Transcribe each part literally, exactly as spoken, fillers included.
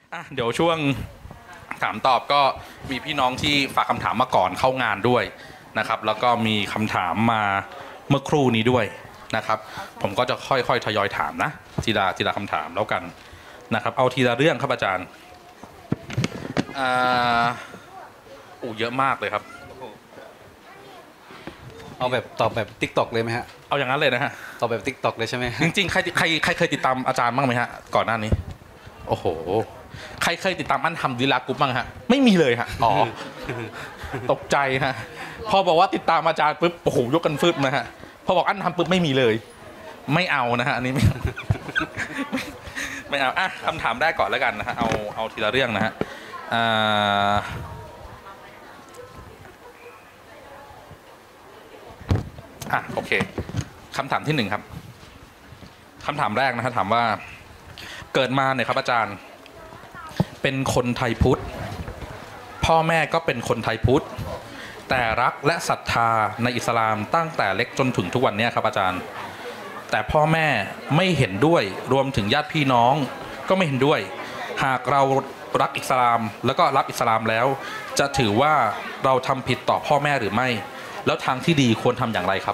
อ่ะเดี๋ยวช่วงถามตอบก็มีพี่น้องที่ฝากคำถามมาก่อนเข้างานด้วยนะครับแล้วก็มีคำถามมาเมื่อครู่นี้ด้วยนะครับผมก็จะค่อยๆทยอยถามนะทีละทีละคำถามแล้วกันนะครับเอาทีละเรื่องครับอาจารย์อ่าโอ้เยอะมากเลยครับเอาแบบตอบแบบ ติ๊กต็อก เลยไหมฮะเอาอย่างนั้นเลยนะฮะตอบแบบ ติ๊กต็อก เลยใช่ไหมจริงๆใครใครใครเคยติดตามอาจารย์บ้างไหมฮะก่อนหน้านี้โอ้โหใครเคยติดตามอันทำดีลากุ๊ปบ้างฮะไม่มีเลยฮะอ๋อตกใจฮะพอบอกว่าติดตามอาจารย์ปุ๊บโอ้โหยกกันฟึดนะฮะพอบอกอันทำปุ๊บไม่มีเลยไม่เอานะฮะอันนี้ไม่ไม่เอาอ่ะคำถามแรกก่อนแล้วกันนะฮะเอาเอาทีละเรื่องนะฮะอ่าอ่ะโอเคคำถามที่หนึ่งครับคำถามแรกนะฮะถามว่าเกิดมาเนี่ยครับอาจารย์เป็นคนไทยพุทธพ่อแม่ก็เป็นคนไทยพุทธแต่รักและศรัทธาในอิสลามตั้งแต่เล็กจนถึงทุกวันนี้ครับอาจารย์แต่พ่อแม่ไม่เห็นด้วยรวมถึงญาติพี่น้องก็ไม่เห็นด้วยหากเรารักอิสลามแล้วก็รับอิสลามแล้วจะถือว่าเราทำผิดต่อพ่อแม่หรือไม่แล้วทางที่ดีควรทำอย่างไรครับ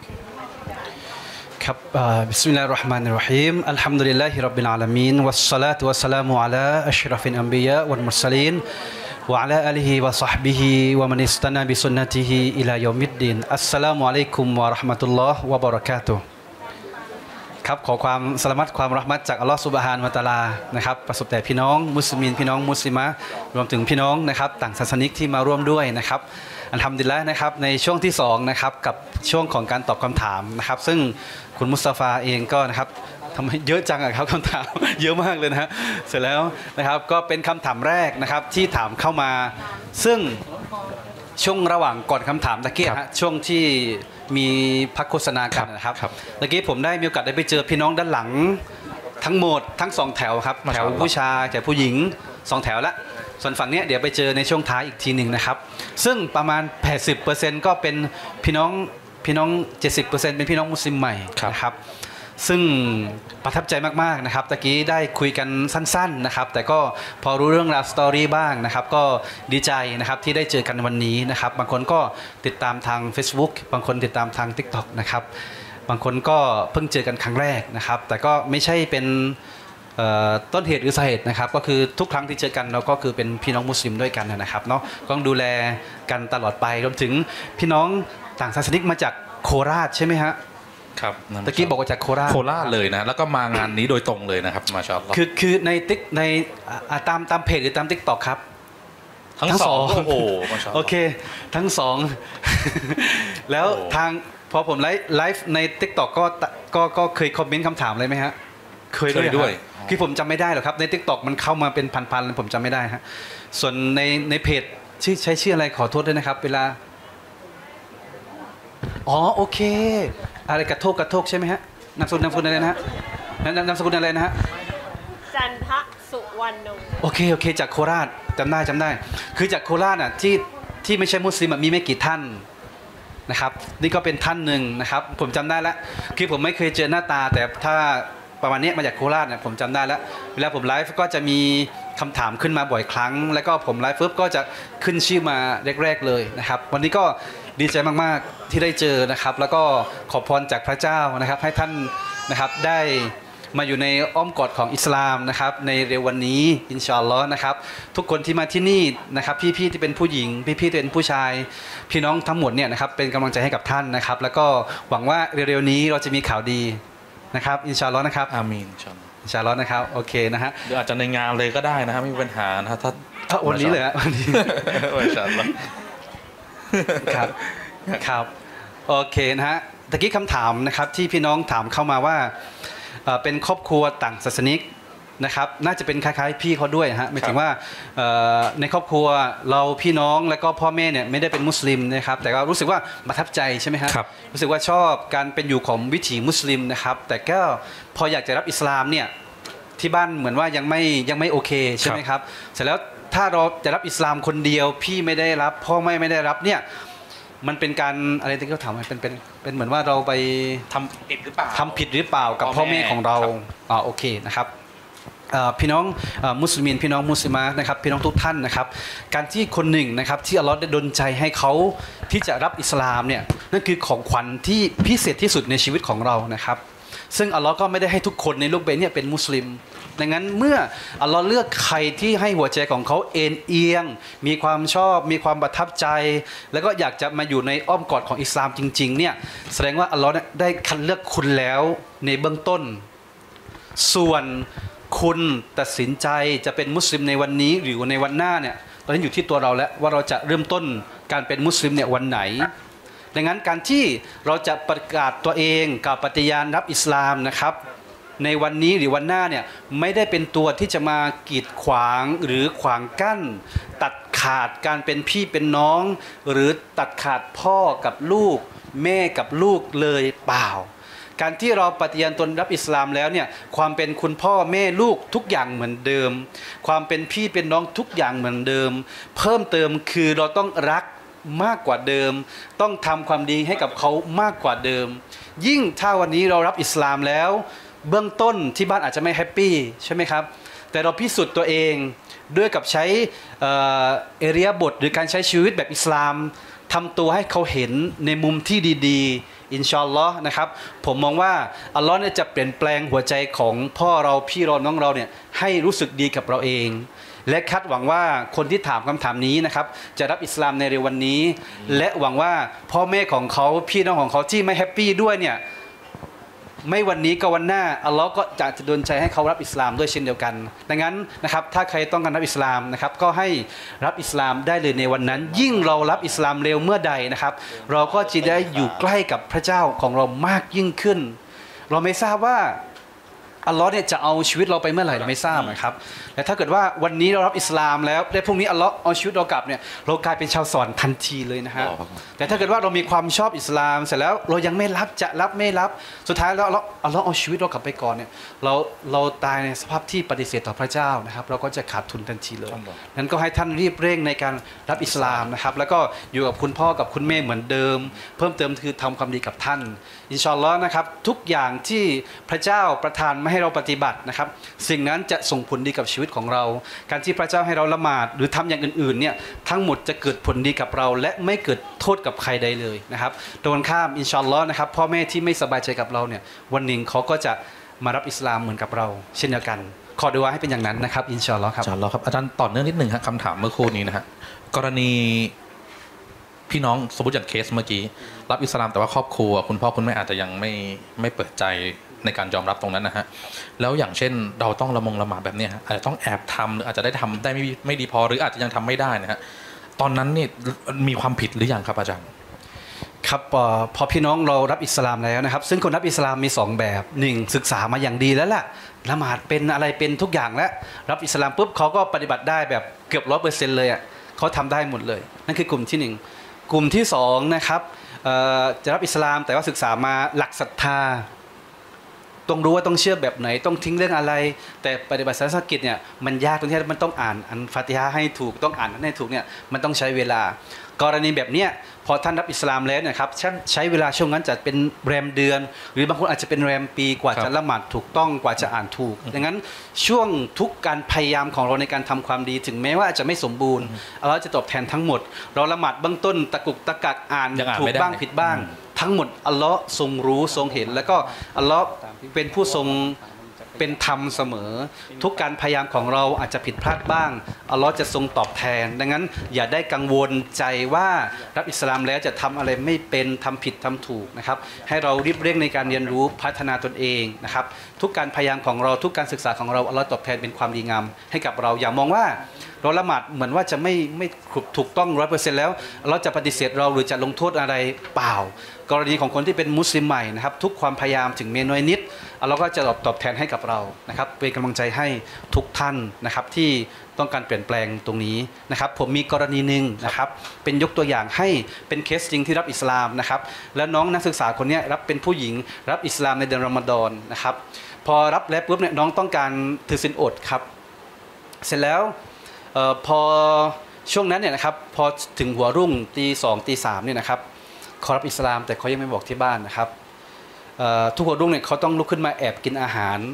ครับบิสมิลลาฮิรเราะห์มานิรเราะฮีมอัลฮัมดุลิลลาฮิร็อบบิลอาลามีนวัสศอลาตุวัสสลามุอะลาอัชรอฟิลอันบิยาวัลมุรสลีนวะอะลาอาลิฮิวะศอฮบิฮิวะมันอิสตะนาบิสุนนะติฮิอิลายอมิดดีนอัสสลามุอะลัยกุมวะเราะห์มะตุลลอฮ์วะบะเราะกาตุฮ์ครับขอความสลามัตความเราะห์มัตจากอัลลอฮ์ซุบฮานะฮูวะตะอาลานะครับประสบแต่พี่น้องมุสลิมพี่น้องมุสลิมะรวมถึงพี่น้องนะครับต่างศาสนิกที่มาร่วมด้วยนะครับอัลฮัมดุลิลละห์นะครับในช่วงที่สองนะครับกับช่วงของการตอบคำถามนะครับซึ่งคุณมุสตาฟาเองก็นะครับทำให้เยอะจังอะครับคำถามเยอะมากเลยนะฮะเสร็จแล้วนะครับก็เป็นคำถามแรกนะครับที่ถามเข้ามาซึ่งช่วงระหว่างก่อนคำถามตะกี้ฮะช่วงที่มีพักโฆษณากันนะครับตะกี้ผมได้มีโอกาสได้ไปเจอพี่น้องด้านหลังทั้งหมดทั้งสองแถวครับแถวผู้ชายแถวผู้หญิงสองแถวละส่วนฝั่งนี้เดี๋ยวไปเจอในช่วงท้ายอีกทีหนึ่งนะครับซึ่งประมาณ แปดสิบเปอร์เซ็นต์ ก็เป็นพี่น้องพี่น้อง เจ็ดสิบเปอร์เซ็นต์ เป็นพี่น้องมุสลิมใหม่นะครับซึ่งประทับใจมากๆนะครับตะกี้ได้คุยกันสั้นๆนะครับแต่ก็พอรู้เรื่องราวสตอรี่บ้างนะครับก็ดีใจนะครับที่ได้เจอกันวันนี้นะครับบางคนก็ติดตามทาง Facebook บางคนติดตามทาง ติ๊กต็อก นะครับบางคนก็เพิ่งเจอกันครั้งแรกนะครับแต่ก็ไม่ใช่เป็นต้นเหตุหรือสาเหตุนะครับก็คือทุกครั้งที่เจอกันเราก็คือเป็นพี่น้องมุสลิมด้วยกันนะครับเนาะต้องดูแลกันตลอดไปรวมถึงพี่น้องต่างศาสนิกมาจากโคราชใช่ไหมฮะครับตะกี้บอกว่าจากโคราชโคราชเลยนะแล้วก็มางานนี้โดยตรงเลยนะครับมาชาอัลลอฮ์คือคือในติ๊กในตามตามเพจหรือตาม ติ๊กต็อก ครับทั้งสองโอ้โหมาชาอัลลอฮ์โอเคทั้งสองแล้วทางพอผมไลฟ์ไลฟ์ใน ติ๊กต็อก ก็ก็ก็เคยคอมเมนต์คำถามเลยไหมฮะเคยด้วยคือผมจำไม่ได้หรอกครับใน ติ๊กต็อก มันเข้ามาเป็นพันๆผมจำไม่ได้ฮะส่วนในในเพจชื่อใช้ชื่ออะไรขอโทษด้วยนะครับเวลาอ๋อโอเคอะไรกระโทกกระโทกใช่ไหมฮะนามสกุลนามสกุลอะไรนะฮะนามสกุลอะไรนะฮะจันทสุวรรณโนโอเคโอเคจากโคราชจำได้จำได้คือจากโคราชอ่ะที่ที่ไม่ใช่มุสลิมมีไม่กี่ท่านนะครับนี่ก็เป็นท่านหนึ่งนะครับผมจำได้แล้วคือผมไม่เคยเจอหน้าตาแต่ถ้าประมาณนี้มาจากโคราชเนี่ยผมจำได้แล้วเวลาผมไลฟ์ก็จะมีคำถามขึ้นมาบ่อยครั้งแล้วก็ผมไลฟ์ปุ๊บก็จะขึ้นชื่อมาแรกๆเลยนะครับวันนี้ก็ดีใจมากๆที่ได้เจอนะครับแล้วก็ขอพรจากพระเจ้านะครับให้ท่านนะครับได้มาอยู่ในอ้อมกอดของอิสลามนะครับในเร็ววันนี้อินชาอัลลอฮ์นะครับทุกคนที่มาที่นี่นะครับพี่ๆที่เป็นผู้หญิงพี่ๆที่เป็นผู้ชายพี่น้องทั้งหมดเนี่ยนะครับเป็นกำลังใจให้กับท่านนะครับแล้วก็หวังว่าเร็วๆนี้เราจะมีข่าวดีนะครับอินชาอัลลอฮ์นะครับอามีนอินชาอัลลอฮ์นะครับโอเคนะฮะหรืออาจจะในงานเลยก็ได้นะครับไม่มีปัญหานะถ้าวันนี้เลยฮะวันนี้อินชาอัลลอฮ์ครับครับโอเคนะฮะตะกี้คำถามนะครับที่พี่น้องถามเข้ามาว่าเป็นครอบครัวต่างศาสนิกนะครับน่าจะเป็นคล้ายๆพี่เขาด้วยฮะหมายถึงว่าในครอบครัวเราพี่น้องและก็พ่อแม่เนี่ยไม่ได้เป็นมุสลิมนะครับแต่ก็รู้สึกว่าประทับใจใช่ไหมฮะรู้สึกว่าชอบการเป็นอยู่ของวิถีมุสลิมนะครับแต่ก็พออยากจะรับอิสลามเนี่ยที่บ้านเหมือนว่ายังไม่ยังไม่โอเคใช่ไหมครับเสร็จแล้วถ้าเราจะรับอิสลามคนเดียวพี่ไม่ได้รับพ่อแม่ไม่ได้รับเนี่ยมันเป็นการอะไรที่เขาถามเป็นเป็นเป็นเหมือนว่าเราไปทำผิดหรือเปล่าทำผิดหรือเปล่ากับพ่อแม่ของเราอ๋อโอเคนะครับพี่น้องมุสลิมพี่น้องมุสลิมะนะครับพี่น้องทุกท่านนะครับการที่คนหนึ่งนะครับที่อัลลอฮ์ได้ดลใจให้เขาที่จะรับอิสลามเนี่ยนั่นคือของขวัญที่พิเศษที่สุดในชีวิตของเรานะครับซึ่งอัลลอฮ์ก็ไม่ได้ให้ทุกคนในโลกใบนี้เป็นมุสลิมดังนั้นเมื่ออัลลอฮ์เลือกใครที่ให้หัวใจของเขาเอ็นเอียงมีความชอบมีความประทับใจแล้วก็อยากจะมาอยู่ในอ้อมกอดของอิสลามจริงๆเนี่ยแสดงว่าอัลลอฮ์ได้คัดเลือกคุณแล้วในเบื้องต้นส่วนคุณตัดสินใจจะเป็นมุสลิมในวันนี้หรือในวันหน้าเนี่ยตอนนี้อยู่ที่ตัวเราแล้วว่าเราจะเริ่มต้นการเป็นมุสลิมเนี่ยวันไหนดังนั้นการที่เราจะประกาศตัวเองกับปฏิญาณรับอิสลามนะครับในวันนี้หรือวันหน้าเนี่ยไม่ได้เป็นตัวที่จะมากีดขวางหรือขวางกั้นตัดขาดการเป็นพี่เป็นน้องหรือตัดขาดพ่อกับลูกแม่กับลูกเลยเปล่าการที่เราปฏิญาณตนรับอิสลามแล้วเนี่ยความเป็นคุณพ่อแม่ลูกทุกอย่างเหมือนเดิมความเป็นพี่เป็นน้องทุกอย่างเหมือนเดิมเพิ่มเติมคือเราต้องรักมากกว่าเดิมต้องทำความดีให้กับเขามากกว่าเดิมยิ่งถ้าวันนี้เรารับอิสลามแล้วเบื้องต้นที่บ้านอาจจะไม่แฮปปี้ใช่ไหมครับแต่เราพิสูจน์ตัวเองด้วยกับใช้เอเรียบทหรือการใช้ชีวิตแบบอิสลามทำตัวให้เขาเห็นในมุมที่ดีๆอินชาอัลลอฮ์นะครับผมมองว่าอัลลอฮ์เนี่ยจะเปลี่ยนแปลงหัวใจของพ่อเราพี่เราน้องเราเนี่ยให้รู้สึกดีกับเราเองและคาดหวังว่าคนที่ถามคำถามนี้นะครับจะรับอิสลามในเร็ววันนี้และหวังว่าพ่อแม่ของเขาพี่น้องของเขาที่ไม่แฮปปี้ด้วยเนี่ยไม่วันนี้ก็วันหน้าอัลลอฮ์ก็จะดลใจให้เขารับอิสลามด้วยเช่นเดียวกันดังนั้นนะครับถ้าใครต้องการรับอิสลามนะครับก็ให้รับอิสลามได้เลยในวันนั้นยิ่งเรารับอิสลามเร็วเมื่อใดนะครับเราก็จะได้อยู่ใกล้กับพระเจ้าของเรามากยิ่งขึ้นเราไม่ทราบว่าอัลลอฮ์เนี่ยจะเอาชีวิตเราไปเมื่อไหร่เราไม่ทราบนะครับแต่ถ้าเกิดว่าวันนี้เรารับอิสลามแล้วและพรุ่งนี้อัลลอฮ์เอาชีวิตเรากลับเนี่ยเรากลายเป็นชาวสวรรค์ทันทีเลยนะฮะแต่ถ้าเกิดว่าเรามีความชอบอิสลามเสร็จแล้วเรายังไม่รับจะรับไม่รับสุดท้ายแล้วอัลลอฮ์เอาชีวิตเรากลับไปก่อนเนี่ยเราเราตายในสภาพที่ปฏิเสธต่อพระเจ้านะครับเราก็จะขาดทุนทันทีเลยนั้นก็ให้ท่านรีบเร่งในการรับอิสลามนะครับแล้วก็อยู่กับคุณพ่อกับคุณแม่เหมือนเดิมเพิ่มเติมคือทำความดีกับท่านอินชาอัลลอฮ์นะครับทุกอย่างที่พระเจ้าประทานมาให้เราปฏิบัตินะครับสิ่งนั้นจะส่งผลดีกับชีวิตของเราการที่พระเจ้าให้เราละหมาดหรือทำอย่างอื่นๆเนี่ยทั้งหมดจะเกิดผลดีกับเราและไม่เกิดโทษกับใครใดเลยนะครับตรงกันข้ามอินชาอัลลอฮ์นะครับพ่อแม่ที่ไม่สบายใจกับเราเนี่ยวันหนึ่งเขาก็จะมารับอิสลามเหมือนกับเราเช่นเดียวกันขอดุอาให้เป็นอย่างนั้นนะครับอินชาอัลลอฮ์ครับอินชาอัลลอฮ์ครับอาจารย์ต่อเนื่องนิดหนึ่งครับคำถามเมื่อครู่นี้นะฮะกรณีพี่น้องสมมติอย่างเคสเมื่อกี้รับอิสลามแต่ว่าครอบครัวคุณพ่อคุณแม่อาจจะยังไม่ไม่เปิดใจในการยอมรับตรงนั้นนะฮะแล้วอย่างเช่นเราต้องละมงละหมาดแบบนี้ฮะอาจจะต้องแอบทำหรืออาจจะได้ทำได้ไม่ไม่ดีพอหรืออาจจะยังทำไม่ได้นะฮะตอนนั้นนี่มีความผิดหรือยังครับอาจารย์ครับพอพี่น้องเรารับอิสลามแล้วนะครับซึ่งคนรับอิสลามมีสองแบบหนึ่งศึกษามาอย่างดีแล้วล่ะละหมาดเป็นอะไรเป็นทุกอย่างแล้วรับอิสลามปุ๊บเขาก็ปฏิบัติได้แบบเกือบร้อยเปอร์เซ็นต์เลยอ่ะเขาทำได้หมดเลยนั่นคือกลุ่มที่หนึ่งกลุ่มที่สองนะครับจะรับอิสลามแต่ว่าศึกษามาหลักศรัทธาต้องรู้ว่าต้องเชื่อแบบไหนต้องทิ้งเรื่องอะไรแต่ปฏิบัติศาสนกิจเนี่ยมันยากตรงที่มันต้องอ่านอันฟาติฮะให้ถูกต้องอ่านให้ถูกเนี่ยมันต้องใช้เวลากรณีแบบเนี้ยพอท่านรับอิสลามแล้วนะครับใช้เวลาช่วงนั้นจะเป็นแรมเดือนหรือบางคนอาจจะเป็นแรมปีกว่าจะละหมาดถูกต้องกว่าจะอ่านถูกดังนั้นช่วงทุกการพยายามของเราในการทำความดีถึงแม้ว่าอาจจะไม่สมบูรณ์เราจะตอบแทนทั้งหมดเราละหมาดเบื้องต้นตะกุกตะกักอ่านถูกบ้างผิดบ้างทั้งหมดอัลลอฮ์ทรงรู้ทรงเห็นแล้วก็อัลลอฮ์เป็นผู้ทรงเป็นธรรมเสมอทุกการพยายามของเราอาจจะผิดพลาดบ้างอัลลอฮ์จะทรงตอบแทนดังนั้นอย่าได้กังวลใจว่ารับอิสลามแล้วจะทำอะไรไม่เป็นทำผิดทำถูกนะครับให้เรารีบเร่งในการเรียนรู้พัฒนาตนเองนะครับทุกการพยายามของเราทุกการศึกษาของเราอัลลอฮ์ตอบแทนเป็นความดีงามให้กับเราอย่ามองว่าเราละหมาดเหมือนว่าจะไม่ไม่ถูกต้องร้อยเปอร์เซ็นต์แล้วเราจะปฏิเสธเราหรือจะลงโทษอะไรเปล่ากรณีของคนที่เป็นมุสลิมใหม่นะครับทุกความพยายามถึงเมน้อยนิดเราก็จะตอบแทนให้กับเรานะครับเป็นกำลังใจให้ทุกท่านนะครับที่ต้องการเปลี่ยนแปลงตรงนี้นะครับผมมีกรณีหนึ่งนะครับเป็นยกตัวอย่างให้เป็นเคสจริงที่รับอิสลามนะครับแล้วน้องนักศึกษาคนนี้รับเป็นผู้หญิงรับอิสลามในเดือนรอมฎอนนะครับพอรับแล้วปุ๊บเนี่ยน้องต้องการถือศีลอดครับเสร็จแล้วเอ่อพอช่วงนั้นเนี่ยนะครับพอถึงหัวรุ่งตีสองตีสามเนี่ยนะครับเขารับอิสลามแต่เขายังไม่บอกที่บ้านนะครับทุกหัวรุ่งเนี่ยเขาต้องลุกขึ้นมาแอบกินอาหาร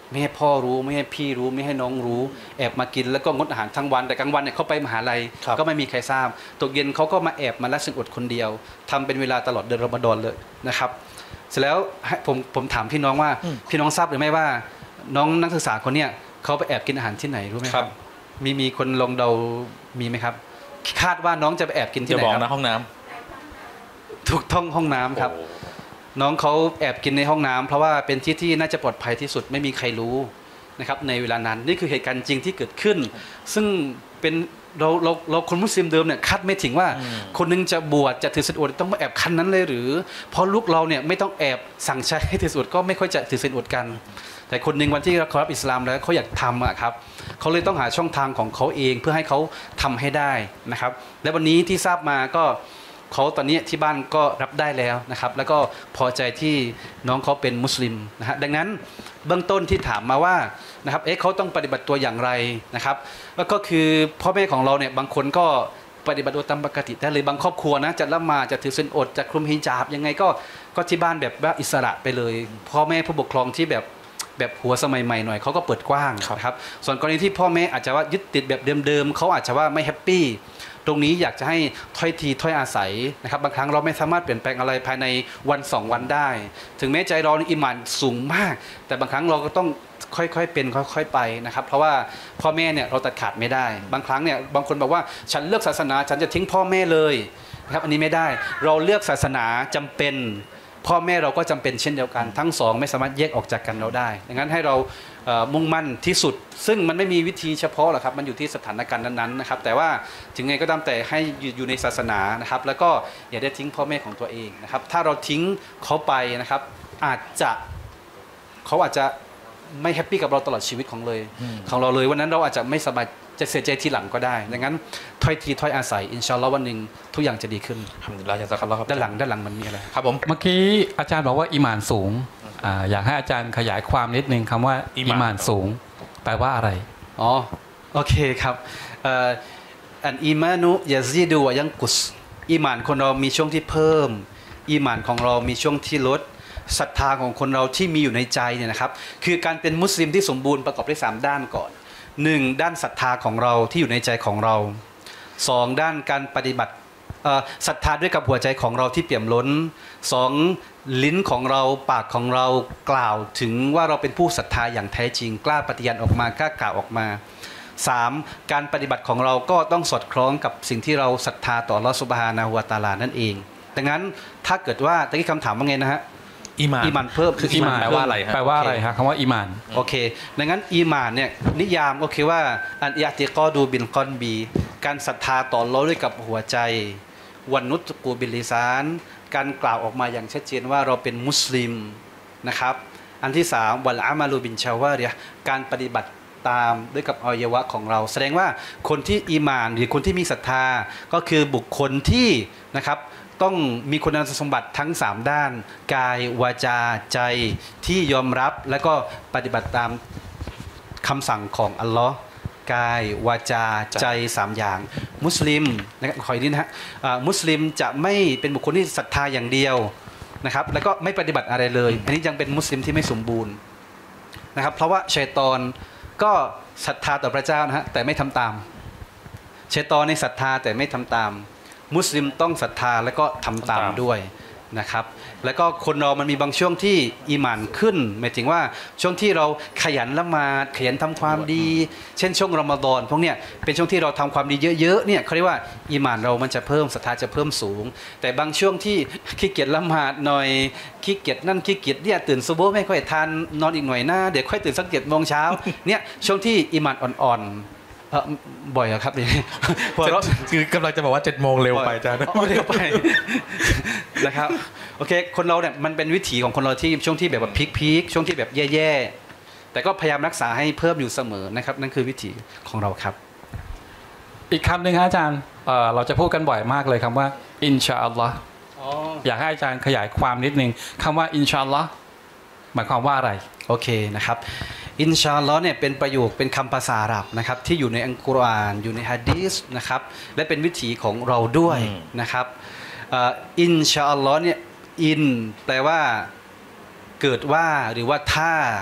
ไม่ให้พ่อรู้ไม่ให้พี่รู้ไม่ให้น้องรู้แอบมากินแล้วก็งดอาหารทั้งวันแต่กลางวันเนี่ยเขาไปมหาลัยก็ไม่มีใครทราบตกเย็นเขาก็มาแอบมาละสินอดคนเดียวทำเป็นเวลาตลอดเดือนรอมฎอนเลยนะครับเสร็จแล้วผมผมถามพี่น้องว่าพี่น้องทราบหรือไม่ว่าน้องนักศึกษาคนเนี้ยเขาไปแอบกินอาหารที่ไหนรู้ไหมครับมีมีคนลองเดามีไหมครับคาดว่าน้องจะไปแอบกินที่ไหนครับนะห้องน้ำถูกต้องห้องน้ำครับน้องเขาแอบกินในห้องน้ำเพราะว่าเป็นที่ที่น่าจะปลอดภัยที่สุดไม่มีใครรู้นะครับในเวลานั้นนี่คือเหตุการณ์จริงที่เกิดขึ้นซึ่งเป็นเราเราเราคนมุสลิมเดิมเนี่ยคาดไม่ถึงว่าคนนึงจะบวชจะถือศีลอดต้องมาแอบคันนั้นเลยหรือเพราะลูกเราเนี่ยไม่ต้องแอบสั่งใช้ให้ถือศีลอดก็ไม่ค่อยจะถือศีลอดกันแต่คนหนึ่งวันที่เขารับอิสลามแล้วเขาอยากทำอะครับเขาเลยต้องหาช่องทางของเขาเองเพื่อให้เขาทำให้ได้นะครับและวันนี้ที่ทราบมาก็เขาตอนนี้ที่บ้านก็รับได้แล้วนะครับแล้วก็พอใจที่น้องเขาเป็นมุสลิมนะฮะดังนั้นเบื้องต้นที่ถามมาว่านะครับเอ๊ะเขาต้องปฏิบัติตัวอย่างไรนะครับแล้วก็คือพ่อแม่ของเราเนี่ยบางคนก็ปฏิบัติตัวตามปกติได้เลยบางครอบครัวนะจะละหมาดจะถือศีลอดจะคลุมฮิญาบยังไงก็ก็ที่บ้านแบบว่าอิสระไปเลยพ่อแม่ผู้ปกครองที่แบบแบบหัวสมัยใหม่หน่อยเขาก็เปิดกว้างนะครับส่วนกรณีที่พ่อแม่อาจจะว่ายึดติดแบบเดิมๆเขาอาจจะว่าไม่แฮปปี้ตรงนี้อยากจะให้ถ้อยทีถ้อยอาศัยนะครับบางครั้งเราไม่สามารถเปลี่ยนแปลงอะไรภายในวันสองวันได้ถึงแม้ใจเราอิหม่านสูงมากแต่บางครั้งเราก็ต้องค่อยๆเป็นค่อยๆไปนะครับเพราะว่าพ่อแม่เนี่ยเราตัดขาดไม่ได้บางครั้งเนี่ยบางคนบอกว่าฉันเลือกศาสนาฉันจะทิ้งพ่อแม่เลยนะครับอันนี้ไม่ได้เราเลือกศาสนาจำเป็นพ่อแม่เราก็จำเป็นเช่นเดียวกันทั้งสองไม่สามารถแยกออกจากกันเราได้ดังนั้นให้เรามุ่งมั่นที่สุดซึ่งมันไม่มีวิธีเฉพาะหรอกครับมันอยู่ที่สถานการณ์นั้นๆนะครับแต่ว่าถึงไงก็ตามแต่ให้อยู่ในศาสนานะครับแล้วก็อย่าได้ทิ้งพ่อแม่ของตัวเองนะครับถ้าเราทิ้งเขาไปนะครับอาจจะเขาอาจจะไม่แฮปปี้กับเราตลอดชีวิตของเลยของเราเลยวันนั้นเราอาจจะไม่สบายจะเสียใจทีหลังก็ได้ดังนั้นถ้อยทีถ้อยอาศัยอินชาอัลลอฮ์วันหนึ่งทุกอย่างจะดีขึ้นเราจะสักครับด้านหลังด้านหลังมันมีอะไรครับผมเมื่อกี้อาจารย์บอกว่าอีหม่านสูงอ่าอยากให้อาจารย์ขยายความนิดนึงคำว่าอีหม่านสูงแปลว่าอะไรอ๋อโอเคครับอันอีมานุยาซีดูวยังกุสอีหม่านคนเรามีช่วงที่เพิ่มอีหม่านของเรามีช่วงที่ลดศรัทธาของคนเราที่มีอยู่ในใจเนี่ยนะครับคือการเป็นมุสลิมที่สมบูรณ์ประกอบด้วยสามด้านก่อนหนึ่งด้านศรัทธาของเราที่อยู่ในใจของเราสองด้านการปฏิบัติศรัทธาด้วยกับหัวใจของเราที่เปี่ยมล้นสองลิ้นของเราปากของเรากล่าวถึงว่าเราเป็นผู้ศรัทธาอย่างแท้จริงกล้าปฏิญาณออกมากล้ากล่าวออกมาสามการปฏิบัติของเราก็ต้องสอดคล้องกับสิ่งที่เราศรัทธาต่ออัลเลาะห์ซุบฮานะฮูวะตะอาลานั่นเองดังนั้นถ้าเกิดว่าตะกี้คำถามว่าไงนะฮะอีหม่านอีหม่านเพิ่มคืออีหม่านแปลว่าอะไรฮะแปลว่าอะไรฮะคำว่าอีหม่านโอเคดังนั้นอีหม่านเนี่ยนิยามก็คือว่าอันอิอ์ติกอดูบิลกอนบีการศรัทธาต่ออัลเลาะห์ด้วยกับหัวใจวันนุตกูบิลลิซานการกล่าวออกมาอย่างชัดเจนว่าเราเป็นมุสลิมนะครับอันที่สามวัลอามาลูบินชาวาริยะการปฏิบัติตามด้วยกับอวัยวะของเราแสดงว่าคนที่อีหม่านหรือคนที่มีศรัทธาก็คือบุคคลที่นะครับต้องมีคุณสมบัติทั้งสามด้านกายวาจาใจที่ยอมรับและก็ปฏิบัติตามคำสั่งของอัลลอฮ์กายวาจาใจสามอย่างมุสลิมนะครับขออีกนิดนะฮะมุสลิมจะไม่เป็นบุคคลที่ศรัทธาอย่างเดียวนะครับแล้วก็ไม่ปฏิบัติอะไรเลยอันนี้ยังเป็นมุสลิมที่ไม่สมบูรณ์นะครับเพราะว่าชัยฏอนก็ศรัทธาต่อพระเจ้านะฮะแต่ไม่ทำตามชัยฏอนในศรัทธาแต่ไม่ทำตามมุสลิมต้องศรัทธาและก็ทำตามด้วยนะครับแล้วก็คนเรามันมีบางช่วงที่อีหม่านขึ้นหมายถึงว่าช่วงที่เราขยันละหมาดขยันทำความดีเช่นช่วงรอมฎอนพวกเนี้ยเป็นช่วงที่เราทำความดีเยอะๆเนี่ยเขาเรียกว่าอีหม่านเรามันจะเพิ่มศรัทธาจะเพิ่มสูงแต่บางช่วงที่ขี้เกียจละหมาดหน่อยขี้เกียจนั่นขี้เกียจเนี่ยตื่นซุบฮ์ไม่ค่อยทันนอนอีกหน่อยหน้าเดี๋ยวค่อยตื่นสักเจ็ดโมงเช้าเนี่ยช่วงที่อีหม่านอ่อนเออบ่อยครับนี่เพราะคือกำลังจะบอกว่าเจ็ดโมงเร็วไปจ้าเร็วไปนะครับโอเคคนเราเนี่ยมันเป็นวิถีของคนเราที่ช่วงที่แบบว่าพีคๆช่วงที่แบบแย่ๆแต่ก็พยายามรักษาให้เพิ่มอยู่เสมอนะครับนั่นคือวิถีของเราครับอีกคำหนึ่งอาจารย์เราจะพูดกันบ่อยมากเลยคำว่าอินชาอัลลอฮ์อยากให้อาจารย์ขยายความนิดนึงคำว่าอินชาอัลลอฮ์หมายความว่าอะไรโอเคนะครับอินชาอัลลอฮ์เนี่ยเป็นประโยคเป็นคำภาษาอาหรับนะครับที่อยู่ในอัลกุรอานอยู่ในฮะดีษนะครับและเป็นวิถีของเราด้วยนะครับอินชาอัลลอฮ์เนี่ยอินแปลว่าเกิดว่าหรือว่าถ้า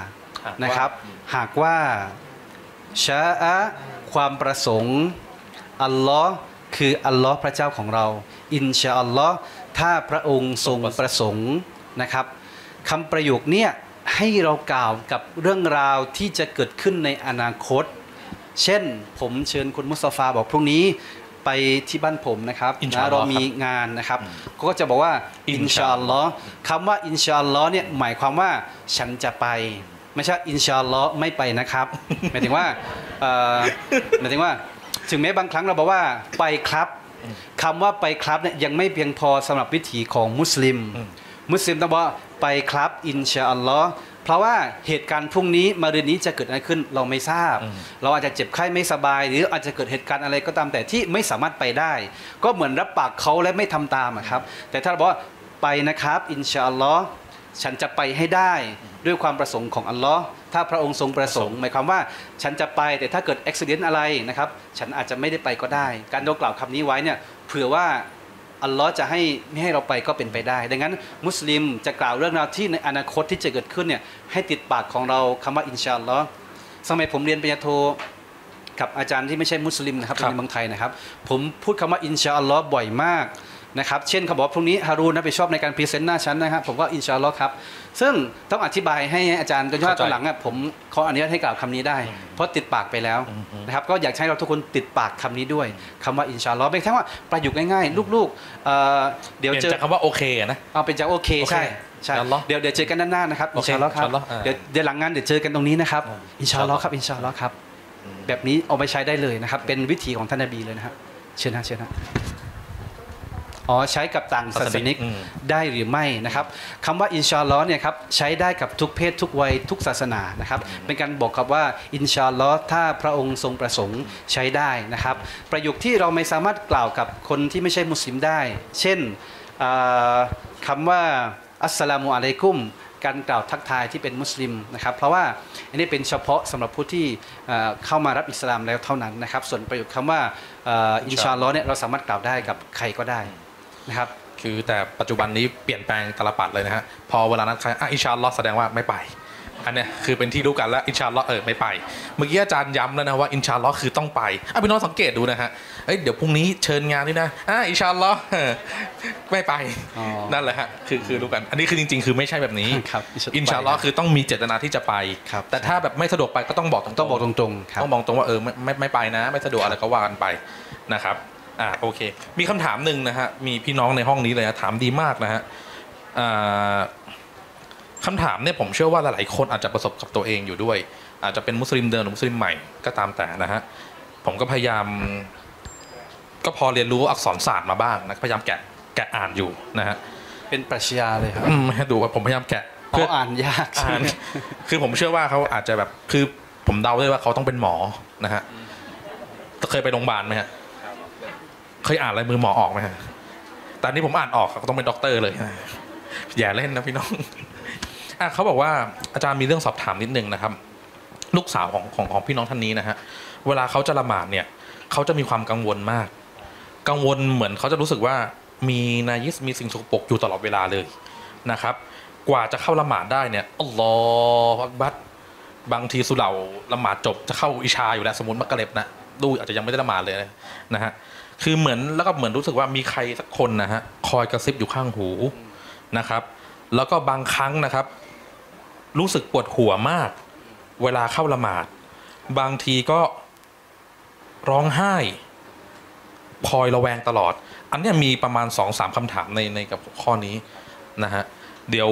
นะครับหากว่าชาอะความประสงค์อัลลอฮ์คืออัลลอฮ์พระเจ้าของเราอินชาอัลลอฮ์ถ้าพระองค์ทรงประสงค์นะครับคำประโยคเนี้ยให้เรากล่าวกับเรื่องราวที่จะเกิดขึ้นในอนาคตเช่นผมเชิญคุณมุสตาฟาบอกพรุ่งนี้ไปที่บ้านผมนะครับอินชาอัลลอฮ์เรามีงานนะครับก็จะบอกว่าอินชาอัลลอฮ์คำว่าอินชาอัลลอฮ์เนี่ยหมายความว่าฉันจะไปไม่ใช่อินชาอัลลอฮ์ไม่ไปนะครับหมายถึงว่าเอ่อหมายถึงว่าถึงแม้บางครั้งเราบอกว่าไปครับคำว่าไปครับเนี่ยยังไม่เพียงพอสำหรับวิถีของมุสลิมมุสลิมต้องบอกว่าไปครับอินชาอัลลอฮ์เพราะว่าเหตุการณ์พรุ่งนี้มะรืนนี้จะเกิดอะไรขึ้นเราไม่ทราบเราอาจจะเจ็บไข้ไม่สบายหรืออาจจะเกิดเหตุการณ์อะไรก็ตามแต่ที่ไม่สามารถไปได้ก็เหมือนรับปากเขาและไม่ทำตามครับแต่ถ้าเราบอกว่าไปนะครับอินชาอัลลอฮ์ฉันจะไปให้ได้ด้วยความประสงค์ของอัลลอฮ์ถ้าพระองค์ทรงประสงค์หมายความว่าฉันจะไปแต่ถ้าเกิดอุบิเหตุอะไรนะครับฉันอาจจะไม่ได้ไปก็ได้การเรากล่าวคำนี้ไว้เนี่ยเผื่อว่าอัลลอฮ์จะให้ไม่ให้เราไปก็เป็นไปได้ดังนั้นมุสลิมจะกล่าวเรื่องราวที่ในอนาคตที่จะเกิดขึ้นเนี่ยให้ติดปากของเราคำว่าอินชาอัลลอฮ์สมัยผมเรียนปริญญาโทกับอาจารย์ที่ไม่ใช่มุสลิมนะครับในเมืองไทยนะครับผมพูดคำว่าอินชาอัลลอฮ์บ่อยมากนะครับเช่นเขาบอกพรุ่งนี้ฮารูนรับผิดชอบในการพรีเซนต์หน้าชั้นนะครับผมก็อินชาอัลลอฮ์ครับซึ่งต้องอธิบายให้อาจารย์โดยเฉพาะตอนหลังอ่ะผมขออนุญาตให้กล่าวคำนี้ได้เพราะติดปากไปแล้วนะครับก็อยากให้เราทุกคนติดปากคำนี้ด้วยคำว่าอินชาอัลลอฮ์ไม่ใช่ว่าประโยคง่ายๆลูกๆเเดี๋ยวเปลี่ยนเจอจากคำว่าโอเคนะเอาเป็นจากโอเคใช่ใช่อินชาอัลลอฮ์เดี๋ยวเดี๋ยวเจอกันด้านหน้านะครับโออินเคชาอัลลอฮ์ครับอินชาอัลลอฮ์อ่าเดี๋ยวเดี๋ยวหลังงานเดี๋ยวเจอกันตรงนี้นะครับอินชาอัลลอฮ์ครับอินชาอัลลอฮ์ครับแบบนี้เอาไปใช้ได้เลยนะครับเป็นวิถีของท่านนบีเลยนะครับเชิญนะเชิญนะอ๋อใช้กับต่างศาสนิกอืมได้หรือไม่นะครับคำว่าอินชาอัลลอฮ์เนี่ยครับใช้ได้กับทุกเพศทุกวัยทุกศาสนานะครับเป็นการบอกครับว่าอินชาอัลลอฮ์ถ้าพระองค์ทรงประสงค์ใช้ได้นะครับประโยคที่เราไม่สามารถกล่าวกับคนที่ไม่ใช่มุสลิมได้ เช่นคำว่าอัสสลามุอะลัยกุมการกล่าวทักทายที่เป็นมุสลิมนะครับเพราะว่าอันนี้เป็นเฉพาะสำหรับผู้ที่เข้ามารับอิสลามแล้วเท่านั้นนะครับส่วนประโยคคำว่าอินชาอัลลอฮ์เนี่ยเราสามารถกล่าวได้กับใครก็ได้นะครับคือแต่ปัจจุบันนี้เปลี่ยนแปลงตลปัดเลยนะฮะพอเวลานั้นใครอ่ะอินชาอัลลอฮ์แสดงว่าไม่ไปอันเนี้ยคือเป็นที่รู้กันแล้วอินชาอัลลอฮ์เออไม่ไปเมื่อกี้อาจารย์ย้ำแล้วนะว่าอินชาอัลลอฮ์คือต้องไปอ่ะพี่น้องสังเกตดูนะฮะเอ้ยเดี๋ยวพรุ่งนี้เชิญงานนี่นะอ่ะอินชาอัลลอฮ์ไม่ไปอ๋อนั่นแหละฮะคือคือรู้กันอันนี้คือจริงๆคือไม่ใช่แบบนี้ครับอินชาอัลลอฮ์คือต้องมีเจตนาที่จะไปครับแต่ถ้าแบบไม่สะดวกไปก็ต้องบอกตรงๆต้องบอกตรงๆครับต้องบอกตรงว่าเออไม่ไม่ไม่ไปนะ ไม่สะดวกอะไรก็ว่ากันไปนะครับอ่าโอเคมีคำถามหนึ่งนะฮะมีพี่น้องในห้องนี้เลยนะถามดีมากนะฮะอ่าคำถามเนี่ยผมเชื่อว่าหลายๆคนอาจจะประสบกับตัวเองอยู่ด้วย อาจจะเป็นมุสลิมเดิมหรือมุสลิมใหม่ก็ตามแต่นะฮะผมก็พยายามก็พอเรียนรู้อักษรศาสตร์มาบ้างนะพยายามแกะแกะอ่านอยู่นะฮะเป็นปรัชญาเลยครับอืมให้ดูว่าผมพยายามแกะเพราะอ่านยากอ่านคือผมเชื่อว่าเขาอาจจะแบบคือผมเดาได้ว่าเขาต้องเป็นหมอนะฮะเคยไปโรงพยาบาลไหมฮะเคยอ่านลายมือหมอออกไหมฮะแต่นี่ผมอ่านออกเขาต้องเป็นด็อกเตอร์เลยอย่าเล่นนะพี่น้องอ่ะเขาบอกว่าอาจารย์มีเรื่องสอบถามนิดนึงนะครับลูกสาวของของของพี่น้องท่านนี้นะฮะเวลาเขาจะละหมาดเนี่ยเขาจะมีความกังวลมาก กังวลเหมือนเขาจะรู้สึกว่ามีนายิสมีสิ่งสกปรกอยู่ตลอดเวลาเลยนะครับกว่าจะเข้าละหมาดได้เนี่ยอัลลอฮฺอักบัรบางทีสุเหร่าละหมาดจบจะเข้าอิชาอยู่แล้วสมมติมักกะเร็บนะดูอาจจะยังไม่ได้ละหมาดเลยนะฮะคือเหมือนแล้วก็เหมือนรู้สึกว่ามีใครสักคนนะฮะคอยกระซิบอยู่ข้างหูนะครับแล้วก็บางครั้งนะครับรู้สึกปวดหัวมากเวลาเข้าละหมาดบางทีก็ร้องไห้พลอยระแวงตลอดอันนี้มีประมาณ สองสาม คำถามในในกับข้อนี้นะฮะเดี๋ยว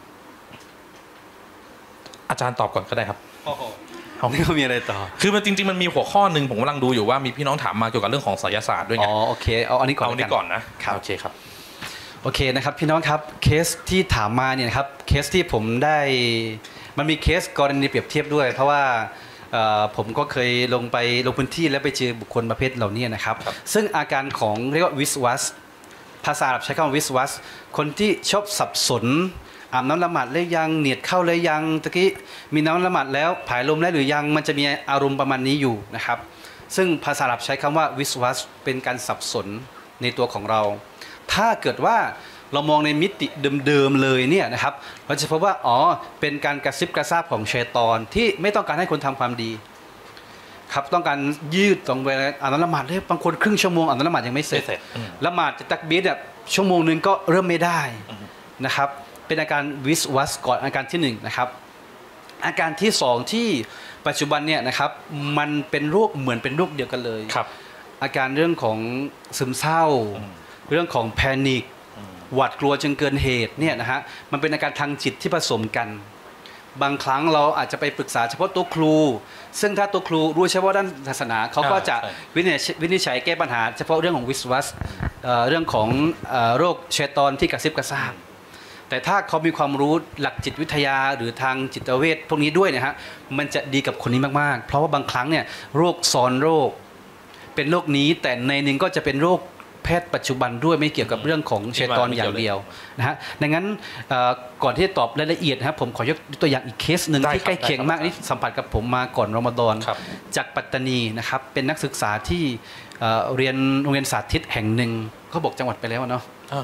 อาจารย์ตอบก่อนก็ได้ครับเขาไม่มีอะไรต่อคือมันจริงๆมันมีหัวข้อหนึ่งผมกำลังดูอยู่ว่ามีพี่น้องถามมาเกี่ยวกับเรื่องของไสยศาสตร์ด้วยไงอ๋อโอเคเอาอันนี้ก่อนเอาอันนี้ก่อนนะครับ โอเคครับโอเคนะครับพี่น้องครับเคสที่ถามมาเนี่ยนะครับเคสที่ผมได้มันมีเคสกรณีเปรียบเทียบด้วย เพราะว่าเอ่อผมก็เคยลงไปลงพื้นที่แล้วไปเจอบุคคลประเภทเหล่านี้นะครับครับซึ่งอาการของเรียกว่าวิสวัสภาษาอาหรับใช้คำว่าวิสวัสคนที่ชอบสับสนอาบน้ำละหมาดแล้วยังเนียดเข้าแล้วยังตะกี้มีน้ำละหมาดแล้วผายลมแล้วหรือยังมันจะมีอารมณ์ประมาณนี้อยู่นะครับซึ่งภาษาอาหรับใช้คำว่าวิสวัสเป็นการสับสนในตัวของเรา ถ้าเกิดว่าเรามองในมิติเดิมๆเลยเนี่ยนะครับเราจะพบว่าอ๋อเป็นการกระซิบกระซาบของชัยฏอนที่ไม่ต้องการให้คนทำความดีครับต้องการยืดตรงเวลาอ่านละหมาดเลยบางคนครึ่งชั่วโมงอ่านละหมาดยังไม่เสร็จละหมาดจะตักบีรเนี่ยชั่วโมงนึงก็เริ่มไม่ได้นะครับเป็นอาการวิสวัสก่อนอาการที่หนึ่งนะครับอาการที่สองที่ปัจจุบันเนี่ยนะครับมันเป็นโรคเหมือนเป็นโรคเดียวกันเลยอาการเรื่องของซึมเศร้าเรื่องของแพนิคหวาดกลัวจนเกินเหตุเนี่ยนะฮะมันเป็นอาการทางจิตที่ผสมกันบางครั้งเราอาจจะไปปรึกษาเฉพาะตัวครูซึ่งถ้าตัวครูรู้เฉพาะด้านศาสนาเขาก็จะวินิจฉัยวินิจฉัยแก้ปัญหาเฉพาะเรื่องของวิสวัสเรื่องของโรคชัยฏอนที่กระซิบกระซาบแต่ถ้าเขามีความรู้หลักจิตวิทยาหรือทางจิตเวชพวกนี้ด้วยนะฮะมันจะดีกับคนนี้มากๆเพราะว่าบางครั้งเนี่ยโรคซ้อนโรคเป็นโรคนี้แต่ในหนึ่งก็จะเป็นโรคแพทย์ปัจจุบันด้วยไม่เกี่ยวกับเรื่องของชัยฏอนอย่างเดียวนะฮะดังนั้นก่อนที่จะตอบรายละเอียดนะครับผมขอยกตัวอย่างอีกเคสหนึ่งที่ใกล้เคียงมากนี่สัมผัสกับผมมาก่อนรอมฎอนจากปัตตานีนะครับเป็นนักศึกษาที่เรียนโรงเรียนสาธิตแห่งหนึ่งเขาบอกจังหวัดไปแล้วเนาะ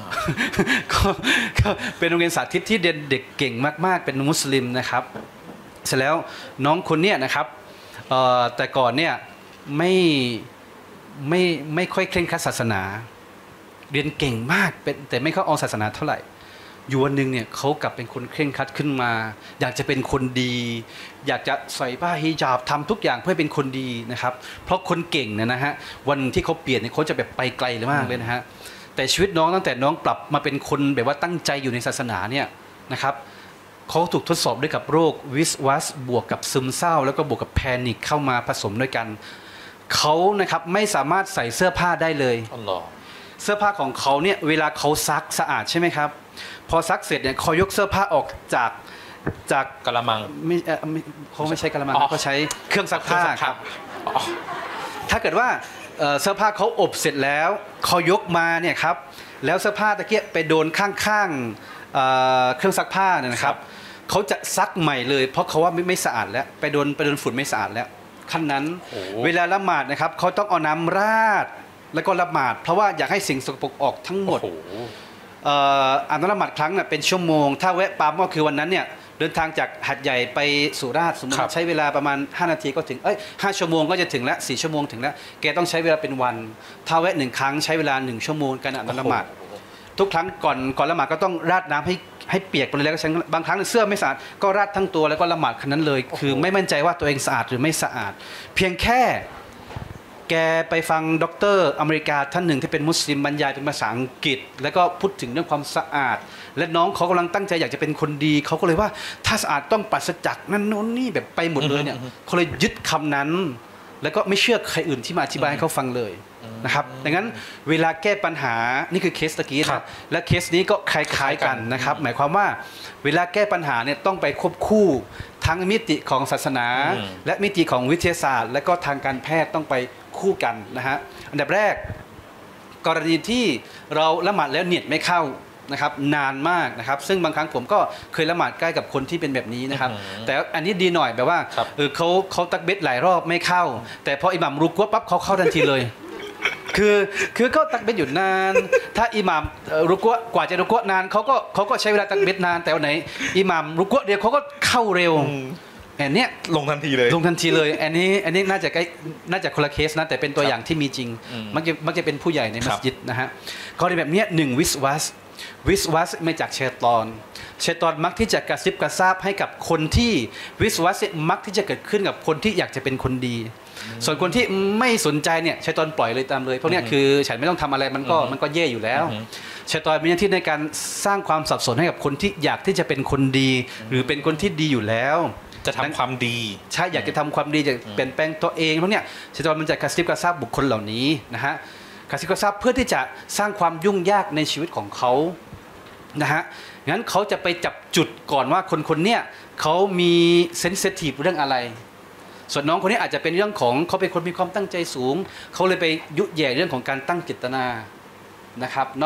ก็เป็นโรงเรียนสาธิตที่เด็กเก่งมากๆเป็นมุสลิมนะครับเสร็จแล้วน้องคนเนี้ยนะครับแต่ก่อนเนี่ยไม่ไม่ไม่ค่อยเคร่งครัดศาสนาเรียนเก่งมากเป็นแต่ไม่เข้าเอาศาสนาเท่าไหร่อยู่วันหนึ่งเนี่ยเขากลับเป็นคนเคร่งครัดขึ้นมาอยากจะเป็นคนดี อยากจะใส่ผ้าฮิญาบทำทุกอย่างเพื่อเป็นคนดีนะครับเพราะคนเก่งเนี่ยนะฮะวันที่เขาเปลี่ยนเนี่ยเขาจะแบบไปไกลเลยมากเลยนะฮะแต่ชีวิตน้องตั้งแต่น้องปรับมาเป็นคนแบบว่าตั้งใจอยู่ในศาสนาเนี่ยนะครับเขาถูกทดสอบด้วยกับโรควิสวัสบวกกับซึมเศร้าแล้วก็บวกกับแพนิคเข้ามาผสมด้วยกันเขานะครับไม่สามารถใส่เสื้อผ้าได้เลยเสื้อผ้าของเขาเนี่ยเวลาเขาซักสะอาดใช่ไหมครับพอซักเสร็จเนี่ยเขายกเสื้อผ้าออกจากจากกะละมังไม่เขาไม่ใช้กะละมังเขาใช้เครื่องซักผ้าครับถ้าเกิดว่าเสื้อผ้าเขาอบเสร็จแล้วเขายกมาเนี่ยครับแล้วเสื้อผ้าตะเกียบไปโดนข้างๆเครื่องซักผ้าเนี่ยนะครับเขาจะซักใหม่เลยเพราะเขาว่าไม่ไม่สะอาดแล้วไปโดนไปโดนฝุ่นไม่สะอาดแล้วขั้นนั้นเวลาละหมาดนะครับเขาต้องเอาน้ำราดแล้วก็ละหมาดเพราะว่าอยากให้สิ่งสกปรกออกทั้งหมดอ่านละหมาดครั้งน่ะเป็นชั่วโมงถ้าแวะปั๊มก็คือวันนั้นเนี่ยเดินทางจากหัดใหญ่ไปสุราษฎร์สมมติใช้เวลาประมาณห้านาทีก็ถึงเอ้ยห้าชั่วโมงก็จะถึงแล้วสี่ชั่วโมงถึงแล้วแกต้องใช้เวลาเป็นวันถ้าแวะหนึ่งครั้งใช้เวลาหนึ่งชั่วโมงการอ่านละหมาดทุกครั้งก่อนก่อนละหมาดก็ต้องราดน้ำให้ให้เปียกไปเลยแล้วก็ใช้บางครั้งเสื้อไม่สะอาดก็ราดทั้งตัวแล้วก็ละหมาดคันนั้นเลยคือไม่มั่นใจว่าตัวเองสะอาดหรือไม่สะอาดเพียงแค่แกไปฟังด็อกเตอร์อเมริกาท่านหนึ่งที่เป็นมุสลิมบรรยายเป็นภาษาอังกฤษแล้วก็พูดถึงเรื่องความสะอาดและน้องเขากำลังตั้งใจอยากจะเป็นคนดีเขาก็เลยว่าถ้าสะอาดต้องปราศจากนั่นโน้นนี่แบบไปหมดเลยเนี่ยเขาเลยยึดคำนั้นแล้วก็ไม่เชื่อใครอื่นที่มาอธิบายให้เขาฟังเลยนะครับดังนั้นเวลาแก้ปัญหานี่คือเคสตะกี้นะและเคสนี้ก็คล้ายๆกันนะครับหมายความว่าเวลาแก้ปัญหาเนี่ยต้องไปควบคู่ทั้งมิติของศาสนาและมิติของวิทยาศาสตร์และก็ทางการแพทย์ต้องไปคู่กันนะฮะอันดับแรกกรณีที่เราละหมาดแล้วเนียดไม่เข้านะครับนานมากนะครับซึ่งบางครั้งผมก็เคยละหมาดใกล้กับคนที่เป็นแบบนี้นะครับแต่อันนี้ดีหน่อยแบบว่าเออเขาเขาตักเบ็ดหลายรอบไม่เข้าแต่พออิหม่ามรุกัวปั๊บเขาเข้าทันทีเลยคือคือเขาตักเบ็ดอยู่นานถ้าอิหม่ามรุกัวกว่าจะรุกัวนานเขาก็เขาก็ใช้เวลาตักเบ็ดนานแต่วันไหนอิหม่ามรุกัวเดียวเขาก็เข้าเร็วอันเนี้ยลงทันทีเลยลงทันทีเลยอันนี้อันนี้น่าจะใกล้น่าจะคนละเคสนะแต่เป็นตัวอย่างที่มีจริงมักจะมักจะเป็นผู้ใหญ่ในมัสยิดนะฮะกรณีแบบนี้หนึ่งวิสวัสวิสวัสมาจากชัยฏอนชัยฏอนมักที่จะกระซิบกระซาบให้กับคนที่วิสวัสมักที่จะเกิดขึ้นกับคนที่อยากจะเป็นคนดีส่วนคนที่ไม่สนใจเนี่ยชัยฏอนปล่อยเลยตามเลยเพราะเนี่ยคือฉันไม่ต้องทำอะไรมันก็มันก็แย่อยู่แล้วชัยฏอนมีหน้าที่ในการสร้างความสับสนให้กับคนที่อยากที่จะเป็นคนดีหรือเป็นคนที่ดีอยู่แล้วจะทำความดีใช่อยากจะทำความดีจะเปลี่ยนแปลงตัวเองเพราะเนี่ยชัยฏอนมันจะกระซิบกระซาบบุคคลเหล่านี้นะฮะกระซิบกระซาบเพื่อที่จะสร้างความยุ่งยากในชีวิตของเขานะฮะงั้นเขาจะไปจับจุดก่อนว่าคนคนเนี้ยเขามีเซนซิทีฟเรื่องอะไรส่วนน้องคนนี้อาจจะเป็นเรื่องของเขาเป็นคนมีความตั้งใจสูงเขาเลยไปยุแย่เรื่องของการตั้งเจตนานะครับเนาะ